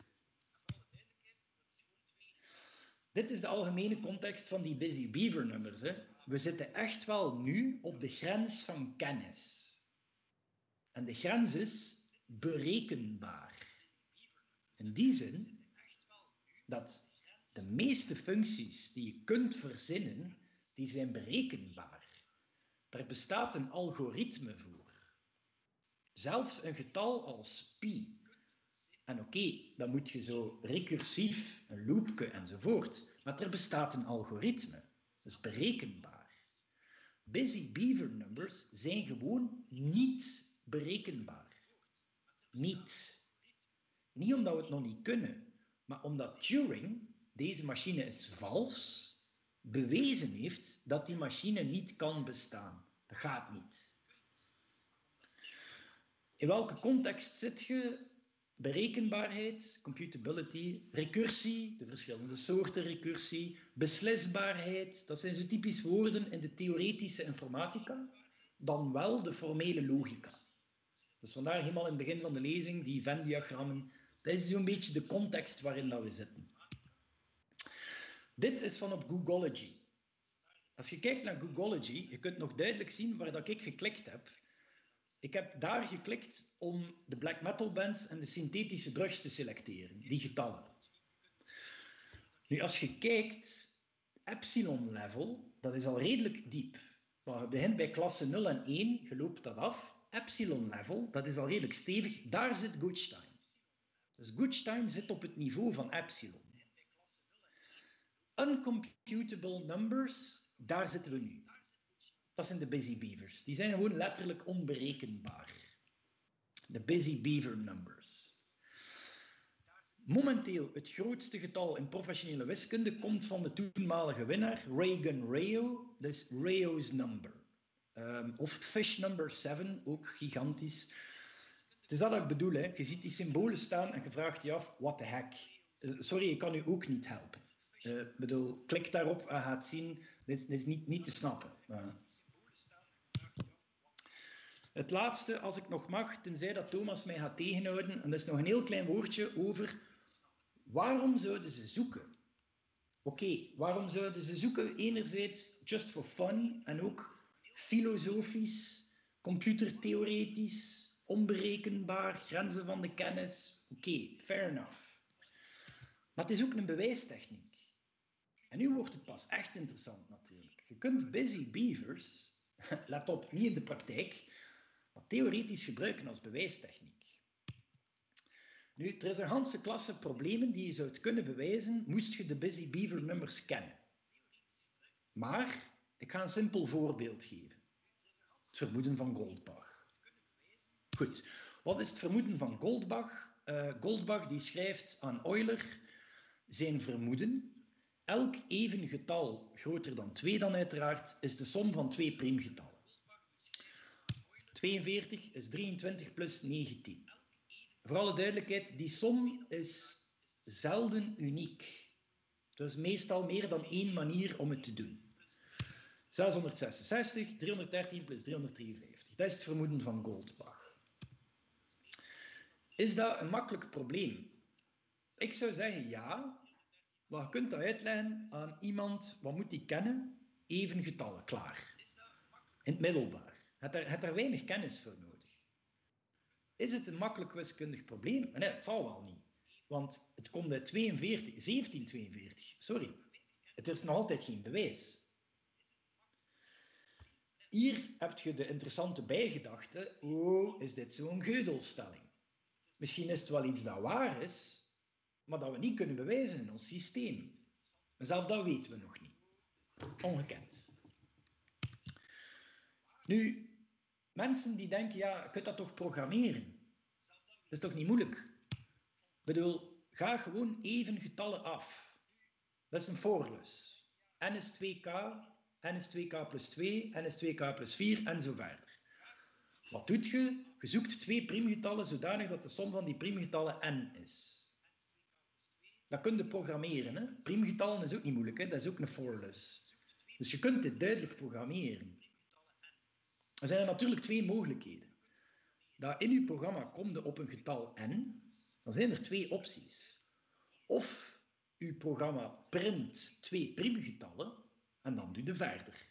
Dit is de algemene context van die Busy Beaver nummers. Hè? We zitten echt wel nu op de grens van kennis. En de grens is berekenbaar. In die zin dat de meeste functies die je kunt verzinnen, die zijn berekenbaar. Er bestaat een algoritme voor. Zelfs een getal als pi. En oké, dan moet je zo recursief, een loopje enzovoort. Maar er bestaat een algoritme. Dat is berekenbaar. Busy Beaver numbers zijn gewoon niet berekenbaar. Niet. Niet omdat we het nog niet kunnen, maar omdat Turing, deze machine is vals, bewezen heeft dat die machine niet kan bestaan. Dat gaat niet. In welke context zit je? Berekenbaarheid, computability, recursie, de verschillende soorten recursie, beslisbaarheid, dat zijn zo typisch woorden in de theoretische informatica, dan wel de formele logica. Dus vandaar helemaal in het begin van de lezing, die Venn-diagrammen, dat is zo'n beetje de context waarin dat we zitten. Dit is van op Googology. Als je kijkt naar Googology, je kunt nog duidelijk zien waar dat ik geklikt heb. Ik heb daar geklikt om de black metal bands en de synthetische drugs te selecteren, die getallen. Nu, als je kijkt, epsilon level, dat is al redelijk diep. Je begint bij klasse 0 en 1, je loopt dat af. Epsilon level, dat is al redelijk stevig, daar zit Goodstein. Dus Goodstein zit op het niveau van epsilon. Uncomputable numbers, daar zitten we nu. Dat zijn de Busy Beavers. Die zijn gewoon letterlijk onberekenbaar. De Busy Beaver numbers. Momenteel het grootste getal in professionele wiskunde komt van de toenmalige winnaar, Reagan-Rao. Dat is Rao's number. Of Fish number 7, ook gigantisch. Het Het is dat ik bedoel, hè. Je ziet die symbolen staan en je vraagt je af, what the heck. Sorry, ik kan u ook niet helpen. Ik bedoel, klik daarop en gaat zien, dit is niet te snappen. Het laatste, als ik nog mag, tenzij dat Thomas mij gaat tegenhouden, en dat is nog een heel klein woordje over waarom zouden ze zoeken? Oké, waarom zouden ze zoeken? Enerzijds just for fun en ook filosofisch, computertheoretisch, onberekenbaar, grenzen van de kennis. Oké, fair enough. Maar het is ook een bewijstechniek. En nu wordt het pas echt interessant natuurlijk. Je kunt busy beavers, let op, niet in de praktijk, maar theoretisch gebruiken als bewijstechniek. Nu, er is een ganse klasse problemen die je zou kunnen bewijzen, moest je de busy beaver nummers kennen. Maar, ik ga een simpel voorbeeld geven. Het vermoeden van Goldbach. Goed, wat is het vermoeden van Goldbach? Goldbach die schrijft aan Euler zijn vermoeden. Elk even getal groter dan 2 dan uiteraard is de som van 2 priemgetallen. 42 is 23 plus 19. Voor alle duidelijkheid, die som is zelden uniek. Er is meestal meer dan 1 manier om het te doen. 666, 313 plus 353. Dat is het vermoeden van Goldbach. Is dat een makkelijk probleem? Ik zou zeggen ja, maar je kunt dat uitleggen aan iemand, wat moet die kennen? Even getallen, klaar. In het middelbaar. Je hebt daar weinig kennis voor nodig. Is het een makkelijk wiskundig probleem? Nee, het zal wel niet. Want het komt uit 1742. Sorry. Het is nog altijd geen bewijs. Hier heb je de interessante bijgedachte. Oh, is dit zo'n Gödelstelling? Misschien is het wel iets dat waar is, maar dat we niet kunnen bewijzen in ons systeem. En zelfs dat weten we nog niet. Ongekend. Nu, mensen die denken, ja, je kunt dat toch programmeren? Dat is toch niet moeilijk? Ik bedoel, ga gewoon even getallen af. Dat is een forlus. N is 2k, n is 2k plus 2, n is 2k plus 4 en zo verder. Wat doet je? Je zoekt 2 priemgetallen zodanig dat de som van die priemgetallen n is. Dat kun je programmeren. Hè? Priemgetallen is ook niet moeilijk, hè? Dat is ook een forlus. Dus je kunt dit duidelijk programmeren. Er zijn er natuurlijk 2 mogelijkheden. Dat in je programma komt op een getal n, dan zijn er 2 opties. Of je programma print 2 priemgetallen en dan doe je verder.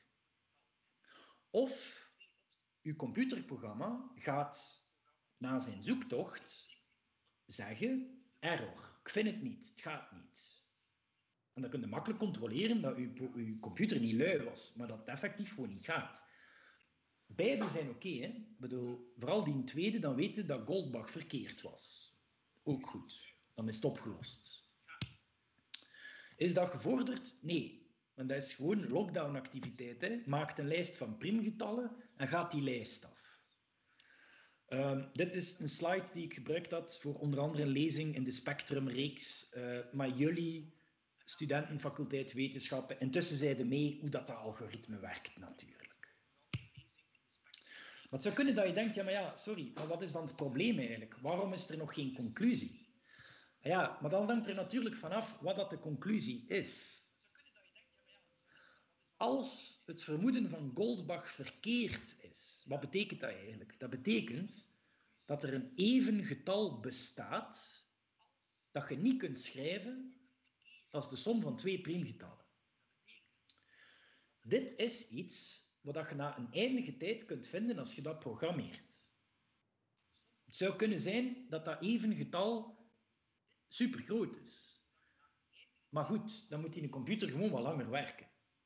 Of uw computerprogramma gaat na zijn zoektocht zeggen, error, ik vind het niet, het gaat niet. En dan kun je makkelijk controleren dat uw computer niet lui was, maar dat het effectief gewoon niet gaat. Beide zijn oké, hè? Ik bedoel, vooral die tweede, dan weten dat Goldbach verkeerd was. Ook goed, dan is het opgelost. Is dat gevorderd? Nee. Want dat is gewoon lockdown-activiteit. Hè? Maakt een lijst van priemgetallen en gaat die lijst af. Dit is een slide die ik gebruikt had voor onder andere een lezing in de Spectrum-reeks. Maar jullie, studenten faculteit wetenschappen, intussen zeiden mee hoe dat algoritme werkt natuurlijk. Maar het zou kunnen dat je denkt, ja, maar ja, sorry, maar wat is dan het probleem eigenlijk? Waarom is er nog geen conclusie? Ja, maar dan hangt er natuurlijk vanaf wat dat de conclusie is. Als het vermoeden van Goldbach verkeerd is, wat betekent dat eigenlijk? Dat betekent dat er een even getal bestaat dat je niet kunt schrijven als de som van 2 priemgetallen. Dit is iets wat je na een eindige tijd kunt vinden als je dat programmeert. Het zou kunnen zijn dat dat even getal supergroot is. Maar goed, dan moet die computer gewoon wat langer werken.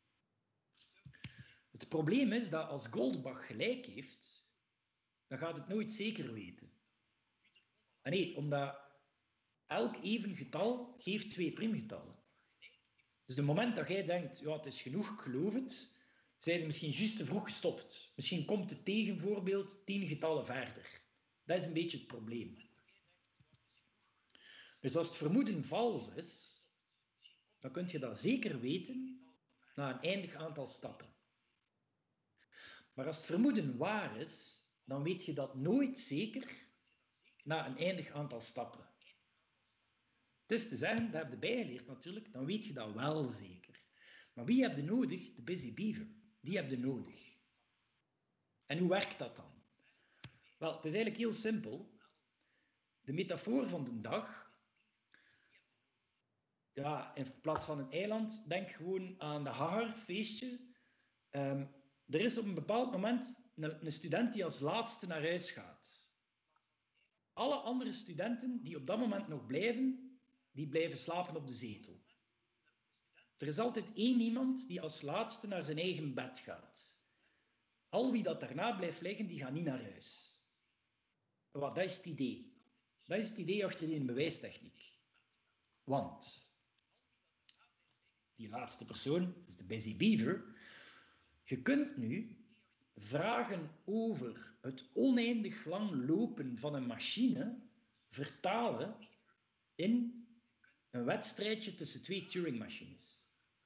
Het probleem is dat als Goldbach gelijk heeft, dan gaat het nooit zeker weten. En nee, omdat elk even getal geeft 2 priemgetallen. Dus het moment dat jij denkt, ja, het is genoeg, ik geloof het, zijn je misschien juist te vroeg gestopt. Misschien komt het tegenvoorbeeld 10 getallen verder. Dat is een beetje het probleem. Dus als het vermoeden vals is, dan kun je dat zeker weten na een eindig aantal stappen. Maar als het vermoeden waar is, dan weet je dat nooit zeker na een eindig aantal stappen. Het is te zeggen, dat heb je bijgeleerd natuurlijk, dan weet je dat wel zeker. Maar wie heb je nodig? De busy beaver. Die heb je nodig. En hoe werkt dat dan? Wel, het is eigenlijk heel simpel. De metafoor van de dag. Ja, in plaats van een eiland, denk gewoon aan de Hagar-feestje. Er is op een bepaald moment een student die als laatste naar huis gaat. Alle andere studenten die op dat moment nog blijven, die blijven slapen op de zetel. Er is altijd één iemand die als laatste naar zijn eigen bed gaat. Al wie dat daarna blijft liggen, die gaat niet naar huis. Dat is het idee. Dat is het idee achter die bewijstechniek. Want die laatste persoon is de busy beaver. Je kunt nu vragen over het oneindig lang lopen van een machine vertalen in een wedstrijdje tussen twee Turing-machines.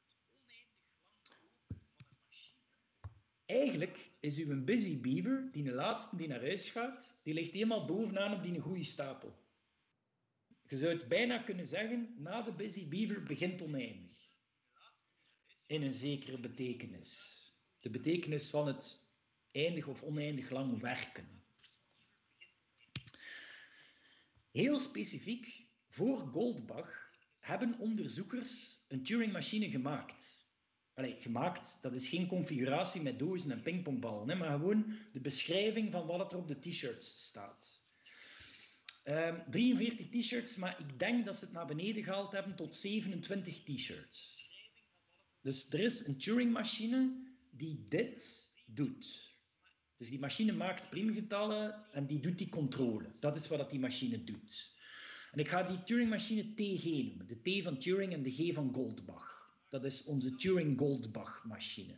Eigenlijk is uw busy beaver, die de laatste die naar huis gaat, die ligt helemaal bovenaan op die goede stapel. Je zou het bijna kunnen zeggen, na de busy beaver begint oneindig. In een zekere betekenis. De betekenis van het eindig of oneindig lang werken. Heel specifiek, voor Goldbach hebben onderzoekers een Turing-machine gemaakt. Gemaakt, dat is geen configuratie met dozen en pingpongballen, maar gewoon de beschrijving van wat er op de t-shirts staat. 43 t-shirts, maar ik denk dat ze het naar beneden gehaald hebben tot 27 t-shirts. Dus er is een Turing-machine die dit doet. Dus die machine maakt priemgetallen en die doet die controle. Dat is wat die machine doet. En ik ga die Turing-machine TG noemen. De T van Turing en de G van Goldbach. Dat is onze Turing-Goldbach-machine.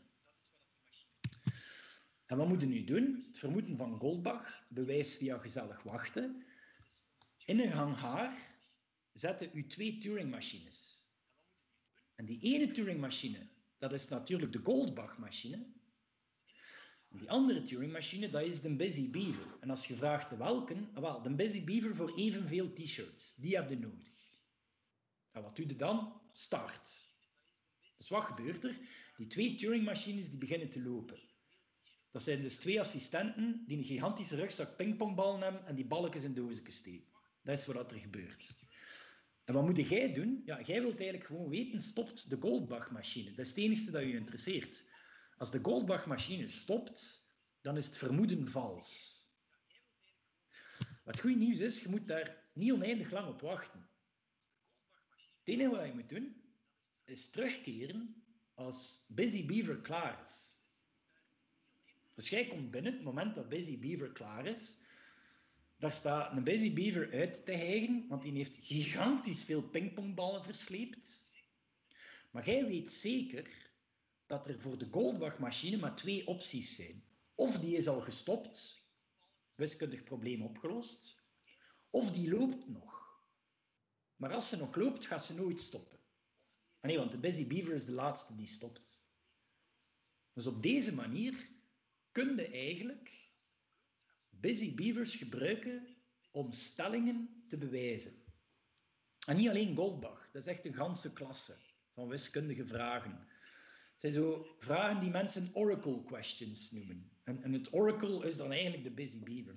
En wat moet je nu doen? Het vermoeden van Goldbach, bewijs via gezellig wachten. In een hangaar zetten u twee Turing-machines. En die ene Turing-machine, dat is natuurlijk de Goldbach-machine. En die andere Turing-machine, dat is de Busy Beaver. En als je vraagt de welke, wel, de Busy Beaver voor evenveel t-shirts. Die heb je nodig. En wat doe je dan? Start. Dus wat gebeurt er? Die twee Turing-machines die beginnen te lopen. Dat zijn dus twee assistenten die een gigantische rugzak pingpongballen hebben en die balletjes in dozen steken. Dat is wat er gebeurt. En wat moet jij doen? Ja, jij wilt eigenlijk gewoon weten, stopt de Goldbach-machine. Dat is het enige dat je interesseert. Als de Goldbach-machine stopt, dan is het vermoeden vals. Wat goed nieuws is, je moet daar niet oneindig lang op wachten. Het enige wat je moet doen, is terugkeren als Busy Beaver klaar is. Dus jij komt binnen, het moment dat Busy Beaver klaar is, daar staat een Busy Beaver uit te hijgen, want die heeft gigantisch veel pingpongballen versleept. Maar jij weet zeker dat er voor de Goldbach-machine maar twee opties zijn. Of die is al gestopt, wiskundig probleem opgelost, of die loopt nog. Maar als ze nog loopt, gaat ze nooit stoppen. Nee, want de Busy Beaver is de laatste die stopt. Dus op deze manier kun je eigenlijk Busy Beavers gebruiken om stellingen te bewijzen. En niet alleen Goldbach, dat is echt een ganse klasse van wiskundige vragen. Het zijn zo vragen die mensen oracle questions noemen. En het oracle is dan eigenlijk de Busy Beaver.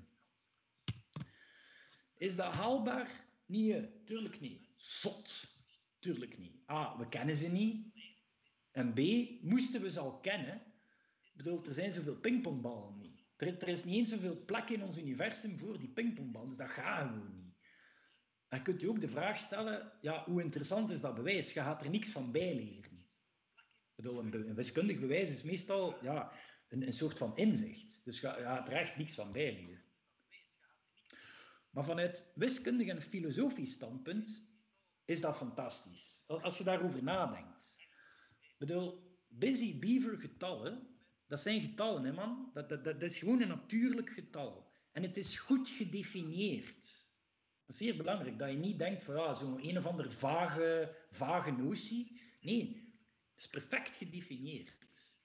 Is dat haalbaar? Nee, tuurlijk niet. Zot. Tuurlijk niet. A, we kennen ze niet. En B, moesten we ze al kennen? Ik bedoel, er zijn zoveel pingpongballen niet. Er is niet eens zoveel plek in ons universum voor die pingpongballen, dus dat gaat gewoon niet. Dan kunt u ook de vraag stellen, ja, hoe interessant is dat bewijs? Je gaat er niks van bijleren. Ik bedoel, een wiskundig bewijs is meestal ja, een soort van inzicht. Dus je gaat er echt niks van bijleren. Maar vanuit wiskundig en filosofisch standpunt is dat fantastisch. Als je daarover nadenkt. Ik bedoel, Busy Beaver getallen, dat zijn getallen, hè man. Dat is gewoon een natuurlijk getal. En het is goed gedefinieerd. Dat is zeer belangrijk, dat je niet denkt van ja, zo'n een of andere vage notie. Nee, het is perfect gedefinieerd.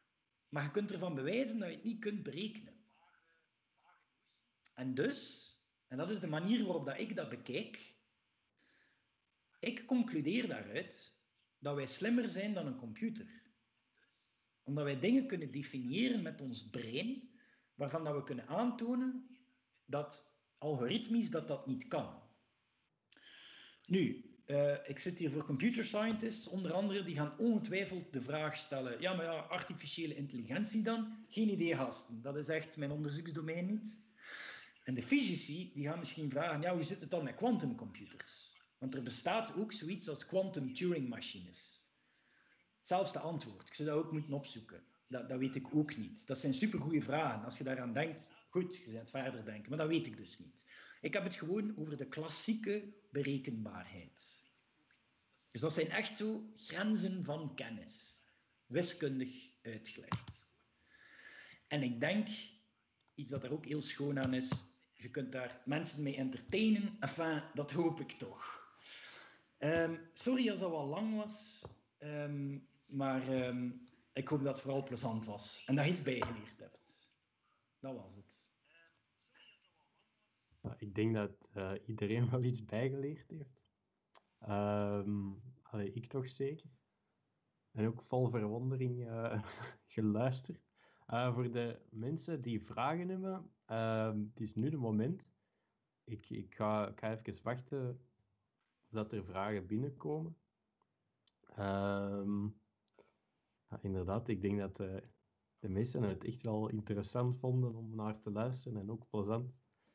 Maar je kunt ervan bewijzen dat je het niet kunt berekenen. En dus en dat is de manier waarop dat ik dat bekijk, ik concludeer daaruit dat wij slimmer zijn dan een computer. Omdat wij dingen kunnen definiëren met ons brein, waarvan dat we kunnen aantonen dat algoritmisch dat niet kan. Nu, ik zit hier voor computer scientists, onder andere, die gaan ongetwijfeld de vraag stellen, ja, maar ja, artificiële intelligentie dan? Geen idee, gasten. Dat is echt mijn onderzoeksdomein niet. En de fysici, die gaan misschien vragen, ja, hoe zit het dan met quantumcomputers? Want er bestaat ook zoiets als quantum Turing machines. Hetzelfde antwoord. Ik zou dat ook moeten opzoeken. Dat weet ik ook niet. Dat zijn supergoeie vragen. Als je daaraan denkt, goed, je bent verder denken. Maar dat weet ik dus niet. Ik heb het gewoon over de klassieke berekenbaarheid. Dus dat zijn echt zo grenzen van kennis. Wiskundig uitgelegd. En ik denk, iets dat er ook heel schoon aan is, je kunt daar mensen mee entertainen. Enfin, dat hoop ik toch. Sorry als dat wel lang was, maar ik hoop dat het vooral plezant was. En dat je iets bijgeleerd hebt. Dat was het. Ik denk dat iedereen wel iets bijgeleerd heeft. Ik toch zeker. En ook vol verwondering geluisterd. Voor de mensen die vragen hebben, het is nu de moment. Ik ga even wachten dat er vragen binnenkomen. Inderdaad, ik denk dat de mensen het echt wel interessant vonden om naar te luisteren en ook plezant.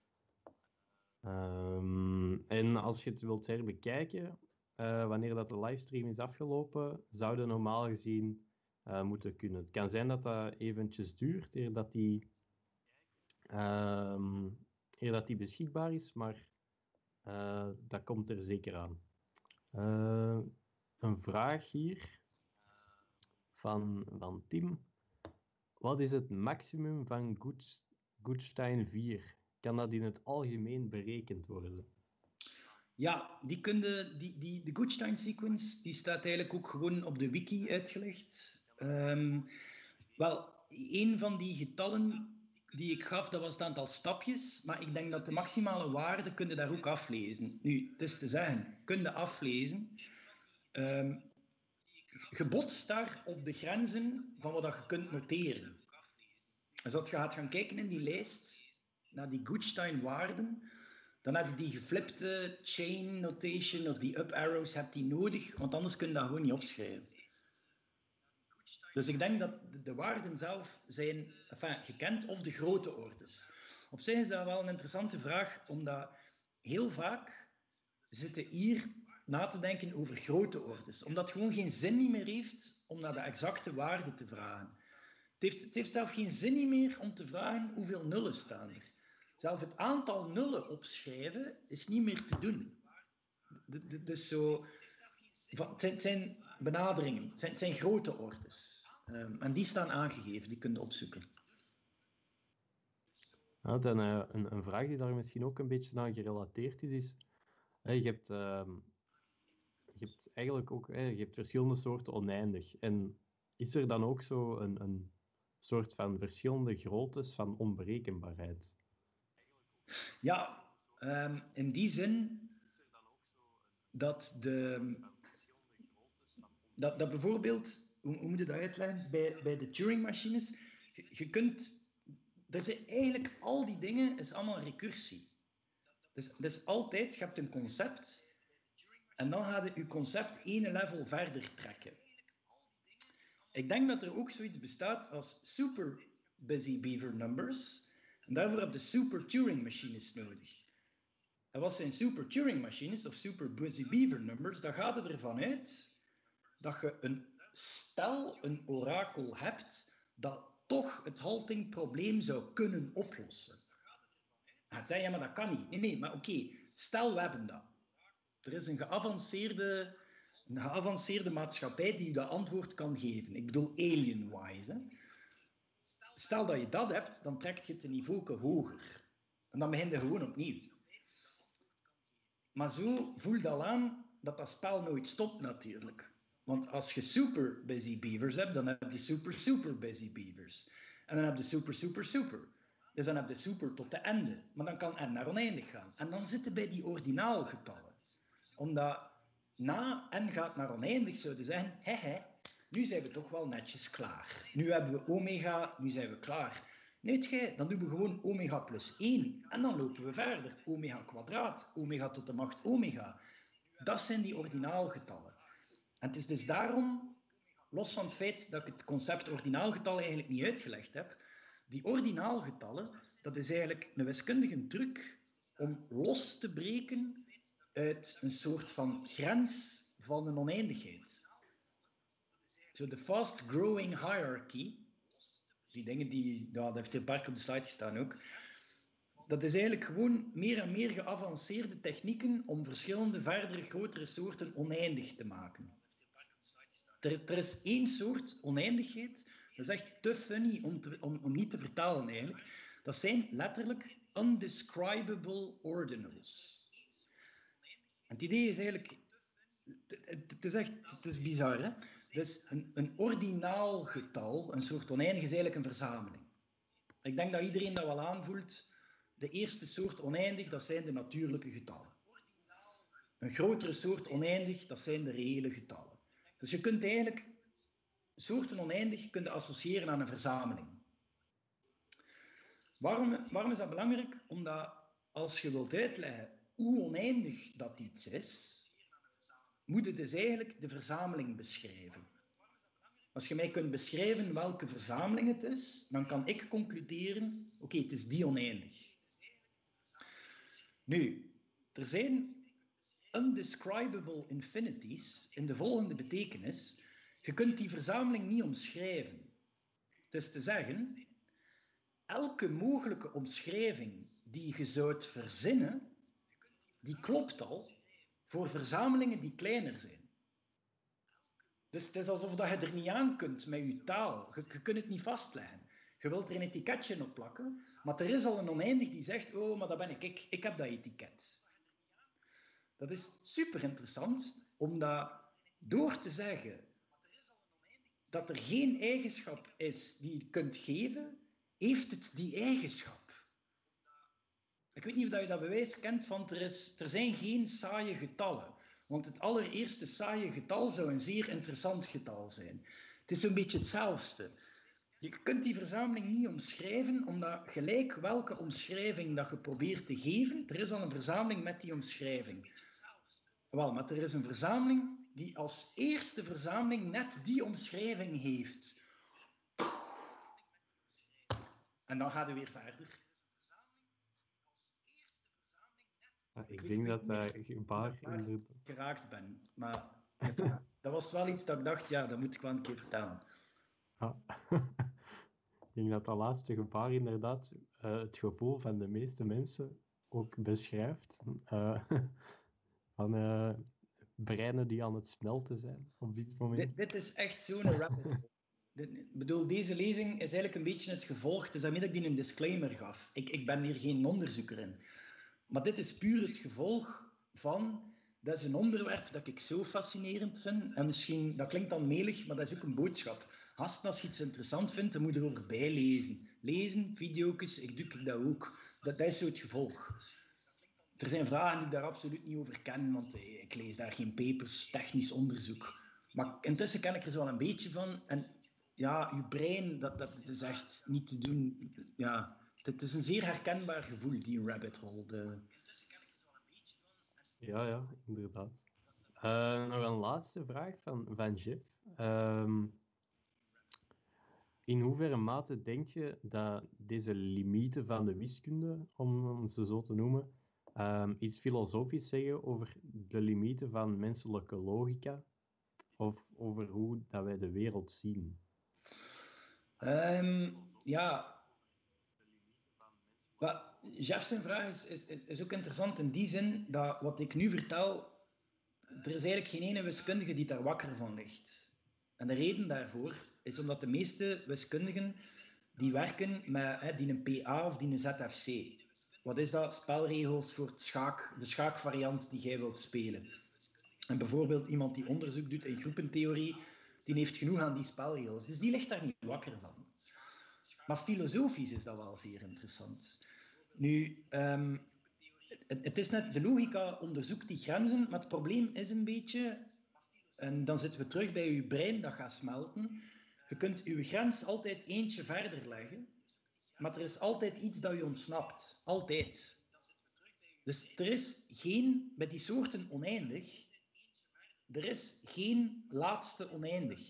En als je het wilt herbekijken, wanneer dat de livestream is afgelopen, zouden normaal gezien moeten kunnen. Het kan zijn dat dat eventjes duurt, eer dat die beschikbaar is, maar dat komt er zeker aan. Een vraag hier van Tim. Wat is het maximum van Goodstein 4? Kan dat in het algemeen berekend worden? Ja, de Goodstein-sequence die staat eigenlijk ook gewoon op de wiki uitgelegd. Wel, een van die getallen die ik gaf, dat was het aantal stapjes, maar ik denk dat de maximale waarde kun je daar ook aflezen. Nu, het is te zeggen, kun je aflezen. Je botst daar op de grenzen van wat je kunt noteren. Dus als je gaat gaan kijken in die lijst, naar die Goodstein-waarden, dan heb je die geflipte chain notation of die up arrows heb die nodig, want anders kun je dat gewoon niet opschrijven. Dus ik denk dat de waarden zelf zijn gekend, of de grote ordes. Op zich is dat wel een interessante vraag, omdat heel vaak zitten hier na te denken over grote ordes. Omdat het gewoon geen zin meer heeft om naar de exacte waarde te vragen. Het heeft zelf geen zin meer om te vragen hoeveel nullen staan er. Zelf het aantal nullen opschrijven is niet meer te doen. Dus zo, het zijn benaderingen, het zijn grote ordes. En die staan aangegeven, die kun je opzoeken. Nou, dan een vraag die daar misschien ook een beetje aan gerelateerd is je hebt eigenlijk ook je hebt verschillende soorten oneindig. En is er dan ook zo een soort van verschillende groottes van onberekenbaarheid? Ja, in die zin dat bijvoorbeeld, hoe moet je dat uitleggen, bij de Turing-machines, je kunt, er zijn eigenlijk al die dingen, is allemaal recursie. Dus altijd, je hebt een concept en dan ga je je concept één level verder trekken. Ik denk dat er ook zoiets bestaat als super busy beaver numbers. En daarvoor heb je super Turing machines nodig. En wat zijn super Turing machines of super busy beaver numbers? Dan gaat het ervan uit dat je een orakel hebt dat toch het halting-probleem zou kunnen oplossen. Hij zei, ja, maar dat kan niet. Nee, maar oké, stel we hebben dat. Er is een geavanceerde maatschappij die dat antwoord kan geven. Ik bedoel alien-wise. Hè? Stel dat je dat hebt, dan trekt je het een niveau hoger. En dan begin je gewoon opnieuw. Maar zo voelt al aan dat spel nooit stopt natuurlijk. Want als je super busy beavers hebt, dan heb je super busy beavers. En dan heb je super. Dus dan heb je super tot de einde. Maar dan kan n naar oneindig gaan. En dan zitten bij die ordinaalgetallen. Omdat na n gaat naar oneindig zouden zeggen, nu zijn we toch wel netjes klaar. Nu hebben we omega, nu zijn we klaar. Nee, dan doen we gewoon omega plus 1. En dan lopen we verder. Omega kwadraat, omega tot de macht omega. Dat zijn die ordinaalgetallen. En het is dus daarom, los van het feit dat ik het concept ordinaalgetallen eigenlijk niet uitgelegd heb, die ordinaalgetallen, dat is eigenlijk een wiskundige truc om los te breken uit een soort van grens van een oneindigheid. Zo de fast-growing hierarchy, die dingen dat heeft hier Park op de slide gestaan ook, dat is eigenlijk gewoon meer en meer geavanceerde technieken om verschillende verdere grotere soorten oneindig te maken. Er is één soort oneindigheid, dat is echt te funny om niet te vertalen eigenlijk. Dat zijn letterlijk undescribable ordinals. En het idee is eigenlijk, het is bizar, hè? Dus een ordinaal getal, een soort oneindig, is eigenlijk een verzameling. Ik denk dat iedereen dat wel aanvoelt. De eerste soort oneindig, dat zijn de natuurlijke getallen. Een grotere soort oneindig, dat zijn de reële getallen. Dus je kunt eigenlijk soorten oneindig associëren aan een verzameling. Waarom is dat belangrijk? Omdat als je wilt uitleggen hoe oneindig dat iets is, moet je dus eigenlijk de verzameling beschrijven. Als je mij kunt beschrijven welke verzameling het is, dan kan ik concluderen, oké, het is die oneindig. Nu, er zijn undescribable infinities in de volgende betekenis. Je kunt die verzameling niet omschrijven. Het is te zeggen, elke mogelijke omschrijving die je zou verzinnen, die klopt al voor verzamelingen die kleiner zijn. Dus het is alsof dat je er niet aan kunt met je taal. Je kunt het niet vastleggen. Je wilt er een etiketje op plakken, maar er is al een oneindig die zegt, oh, maar dat ben ik. Ik heb dat etiket. Dat is super interessant, omdat door te zeggen dat er geen eigenschap is die je kunt geven, heeft het die eigenschap. Ik weet niet of je dat bewijs kent van er zijn geen saaie getallen. Want het allereerste saaie getal zou een zeer interessant getal zijn. Het is zo'n beetje hetzelfde. Je kunt die verzameling niet omschrijven, omdat gelijk welke omschrijving dat je probeert te geven, er is al een verzameling met die omschrijving. Wel, maar er is een verzameling die als eerste verzameling net die omschrijving heeft. En dan gaat hij weer verder. Ik denk dat dat gebaar geraakt ben. Maar dat was wel iets dat ik dacht, ja, dat moet ik wel een keer vertellen. Ja. Ik denk dat dat laatste gebaar inderdaad het gevoel van de meeste mensen ook beschrijft. Van breinen die aan het smelten zijn op dit moment. Dit is echt zo'n rabbit hole. Ik bedoel, deze lezing is eigenlijk een beetje het gevolg. Het is daarmee dat ik die een disclaimer gaf. Ik ben hier geen onderzoeker in. Maar dit is puur het gevolg van... Dat is een onderwerp dat ik zo fascinerend vind. En misschien, dat klinkt dan melig, maar dat is ook een boodschap. Als je iets interessant vindt, dan moet je erover bijlezen. Lezen, video's, ik doe dat ook. Dat is zo het gevolg. Er zijn vragen die ik daar absoluut niet over ken, want ik lees daar geen papers, technisch onderzoek. Maar intussen ken ik er zo wel een beetje van. En ja, je brein, dat is echt niet te doen. Ja, het is een zeer herkenbaar gevoel, die rabbit hole. Ja, inderdaad. Nog een laatste vraag van Jeff. In hoeverre mate denk je dat deze limieten van de wiskunde, om ze zo te noemen, iets filosofisch zeggen over de limieten van menselijke logica? Of over hoe dat wij de wereld zien? Ja. Jeff zijn vraag is ook interessant in die zin dat wat ik nu vertel, er is eigenlijk geen ene wiskundige die daar wakker van ligt. En de reden daarvoor is omdat de meeste wiskundigen die werken met die een PA of die een ZFC. Wat is dat? Spelregels voor de schaakvariant die jij wilt spelen. En bijvoorbeeld iemand die onderzoek doet in groepentheorie, die heeft genoeg aan die spelregels. Dus die ligt daar niet wakker van. Maar filosofisch is dat wel zeer interessant. Nu, het is net, de logica onderzoekt die grenzen, maar het probleem is een beetje, en dan zitten we terug bij je brein dat gaat smelten. Je kunt je grens altijd eentje verder leggen, maar er is altijd iets dat je ontsnapt. Altijd. Dus er is geen, bij die soorten oneindig, er is geen laatste oneindig.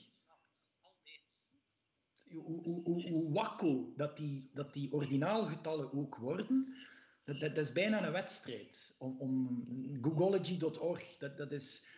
Hoe wakko dat die ordinaalgetallen ook worden, dat is bijna een wedstrijd. Om Googology.org, dat is...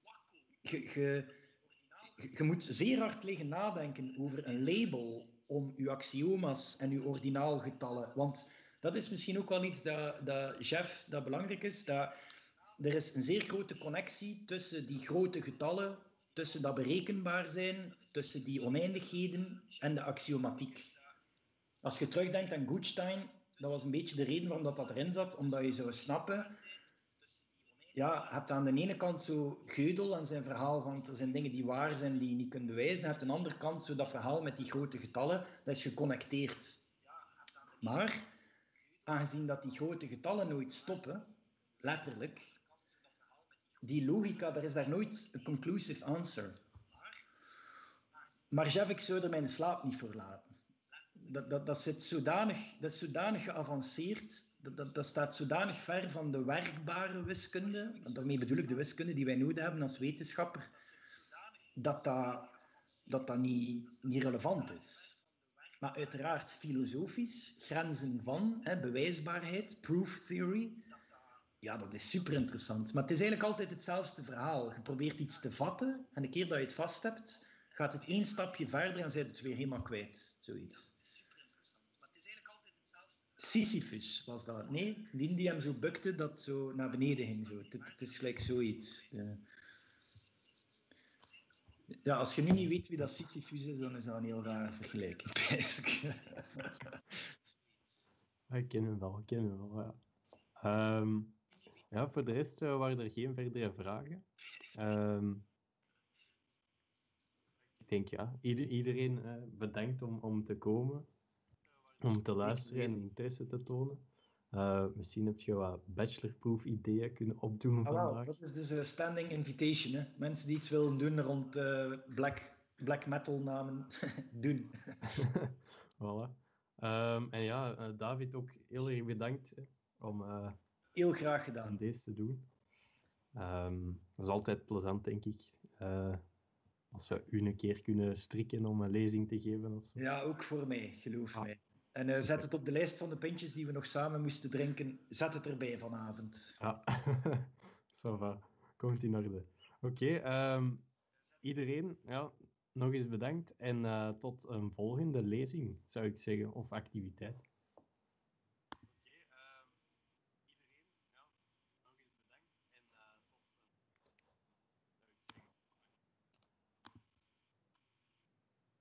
Je moet zeer hard liggen nadenken over een label om je axioma's en je ordinaalgetallen. Want dat is misschien ook wel iets dat Jeff, dat belangrijk is. Dat er is een zeer grote connectie tussen die grote getallen, tussen dat berekenbaar zijn, tussen die oneindigheden en de axiomatiek. Als je terugdenkt aan Goodstein, dat was een beetje de reden waarom dat erin zat, omdat je zou snappen... Ja, je hebt aan de ene kant zo Gödel en zijn verhaal van er zijn dingen die waar zijn die je niet kunt bewijzen. Je hebt aan de andere kant zo dat verhaal met die grote getallen, dat is geconnecteerd. Maar, aangezien dat die grote getallen nooit stoppen, letterlijk, die logica, er is daar nooit een conclusive answer. Maar Jeff, ik zou er mijn slaap niet voor laten. Dat is zodanig geavanceerd, dat staat zodanig ver van de werkbare wiskunde, daarmee bedoel ik de wiskunde die wij nodig hebben als wetenschapper, dat niet relevant is. Maar uiteraard filosofisch, grenzen van, bewijsbaarheid, proof theory, ja, dat is super interessant. Maar het is eigenlijk altijd hetzelfde verhaal. Je probeert iets te vatten en de keer dat je het vast hebt, gaat het één stapje verder en zijn het weer helemaal kwijt. Zoiets. Sisyphus was dat. Nee, die hem zo bukte dat het zo naar beneden ging. Zo. Het is gelijk zoiets. Ja, als je nu niet weet wie dat Sisyphus is, dan is dat een heel rare vergelijking. Ik ken hem wel, ja. Ja, voor de rest waren er geen verdere vragen. Ik denk, ja, iedereen bedankt om te komen, om te luisteren en interesse te tonen. Misschien heb je wat bachelorproof-ideeën kunnen opdoen vandaag. Dat is dus een standing invitation. Hè? Mensen die iets willen doen rond black metal namen, doen. Voilà. En ja, David, ook heel erg bedankt om heel graag gedaan. Deze te doen. Dat is altijd plezant, denk ik. Als we u een keer kunnen strikken om een lezing te geven of zo. Ja, ook voor mij, geloof mij. En zet het op de lijst van de pintjes die we nog samen moesten drinken. Zet het erbij vanavond. Ja, ça va. Komt in orde. Oké, iedereen, ja, nog eens bedankt. En tot een volgende lezing, zou ik zeggen, of activiteit.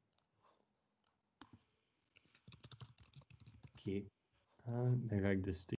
Oké, dan ga ik de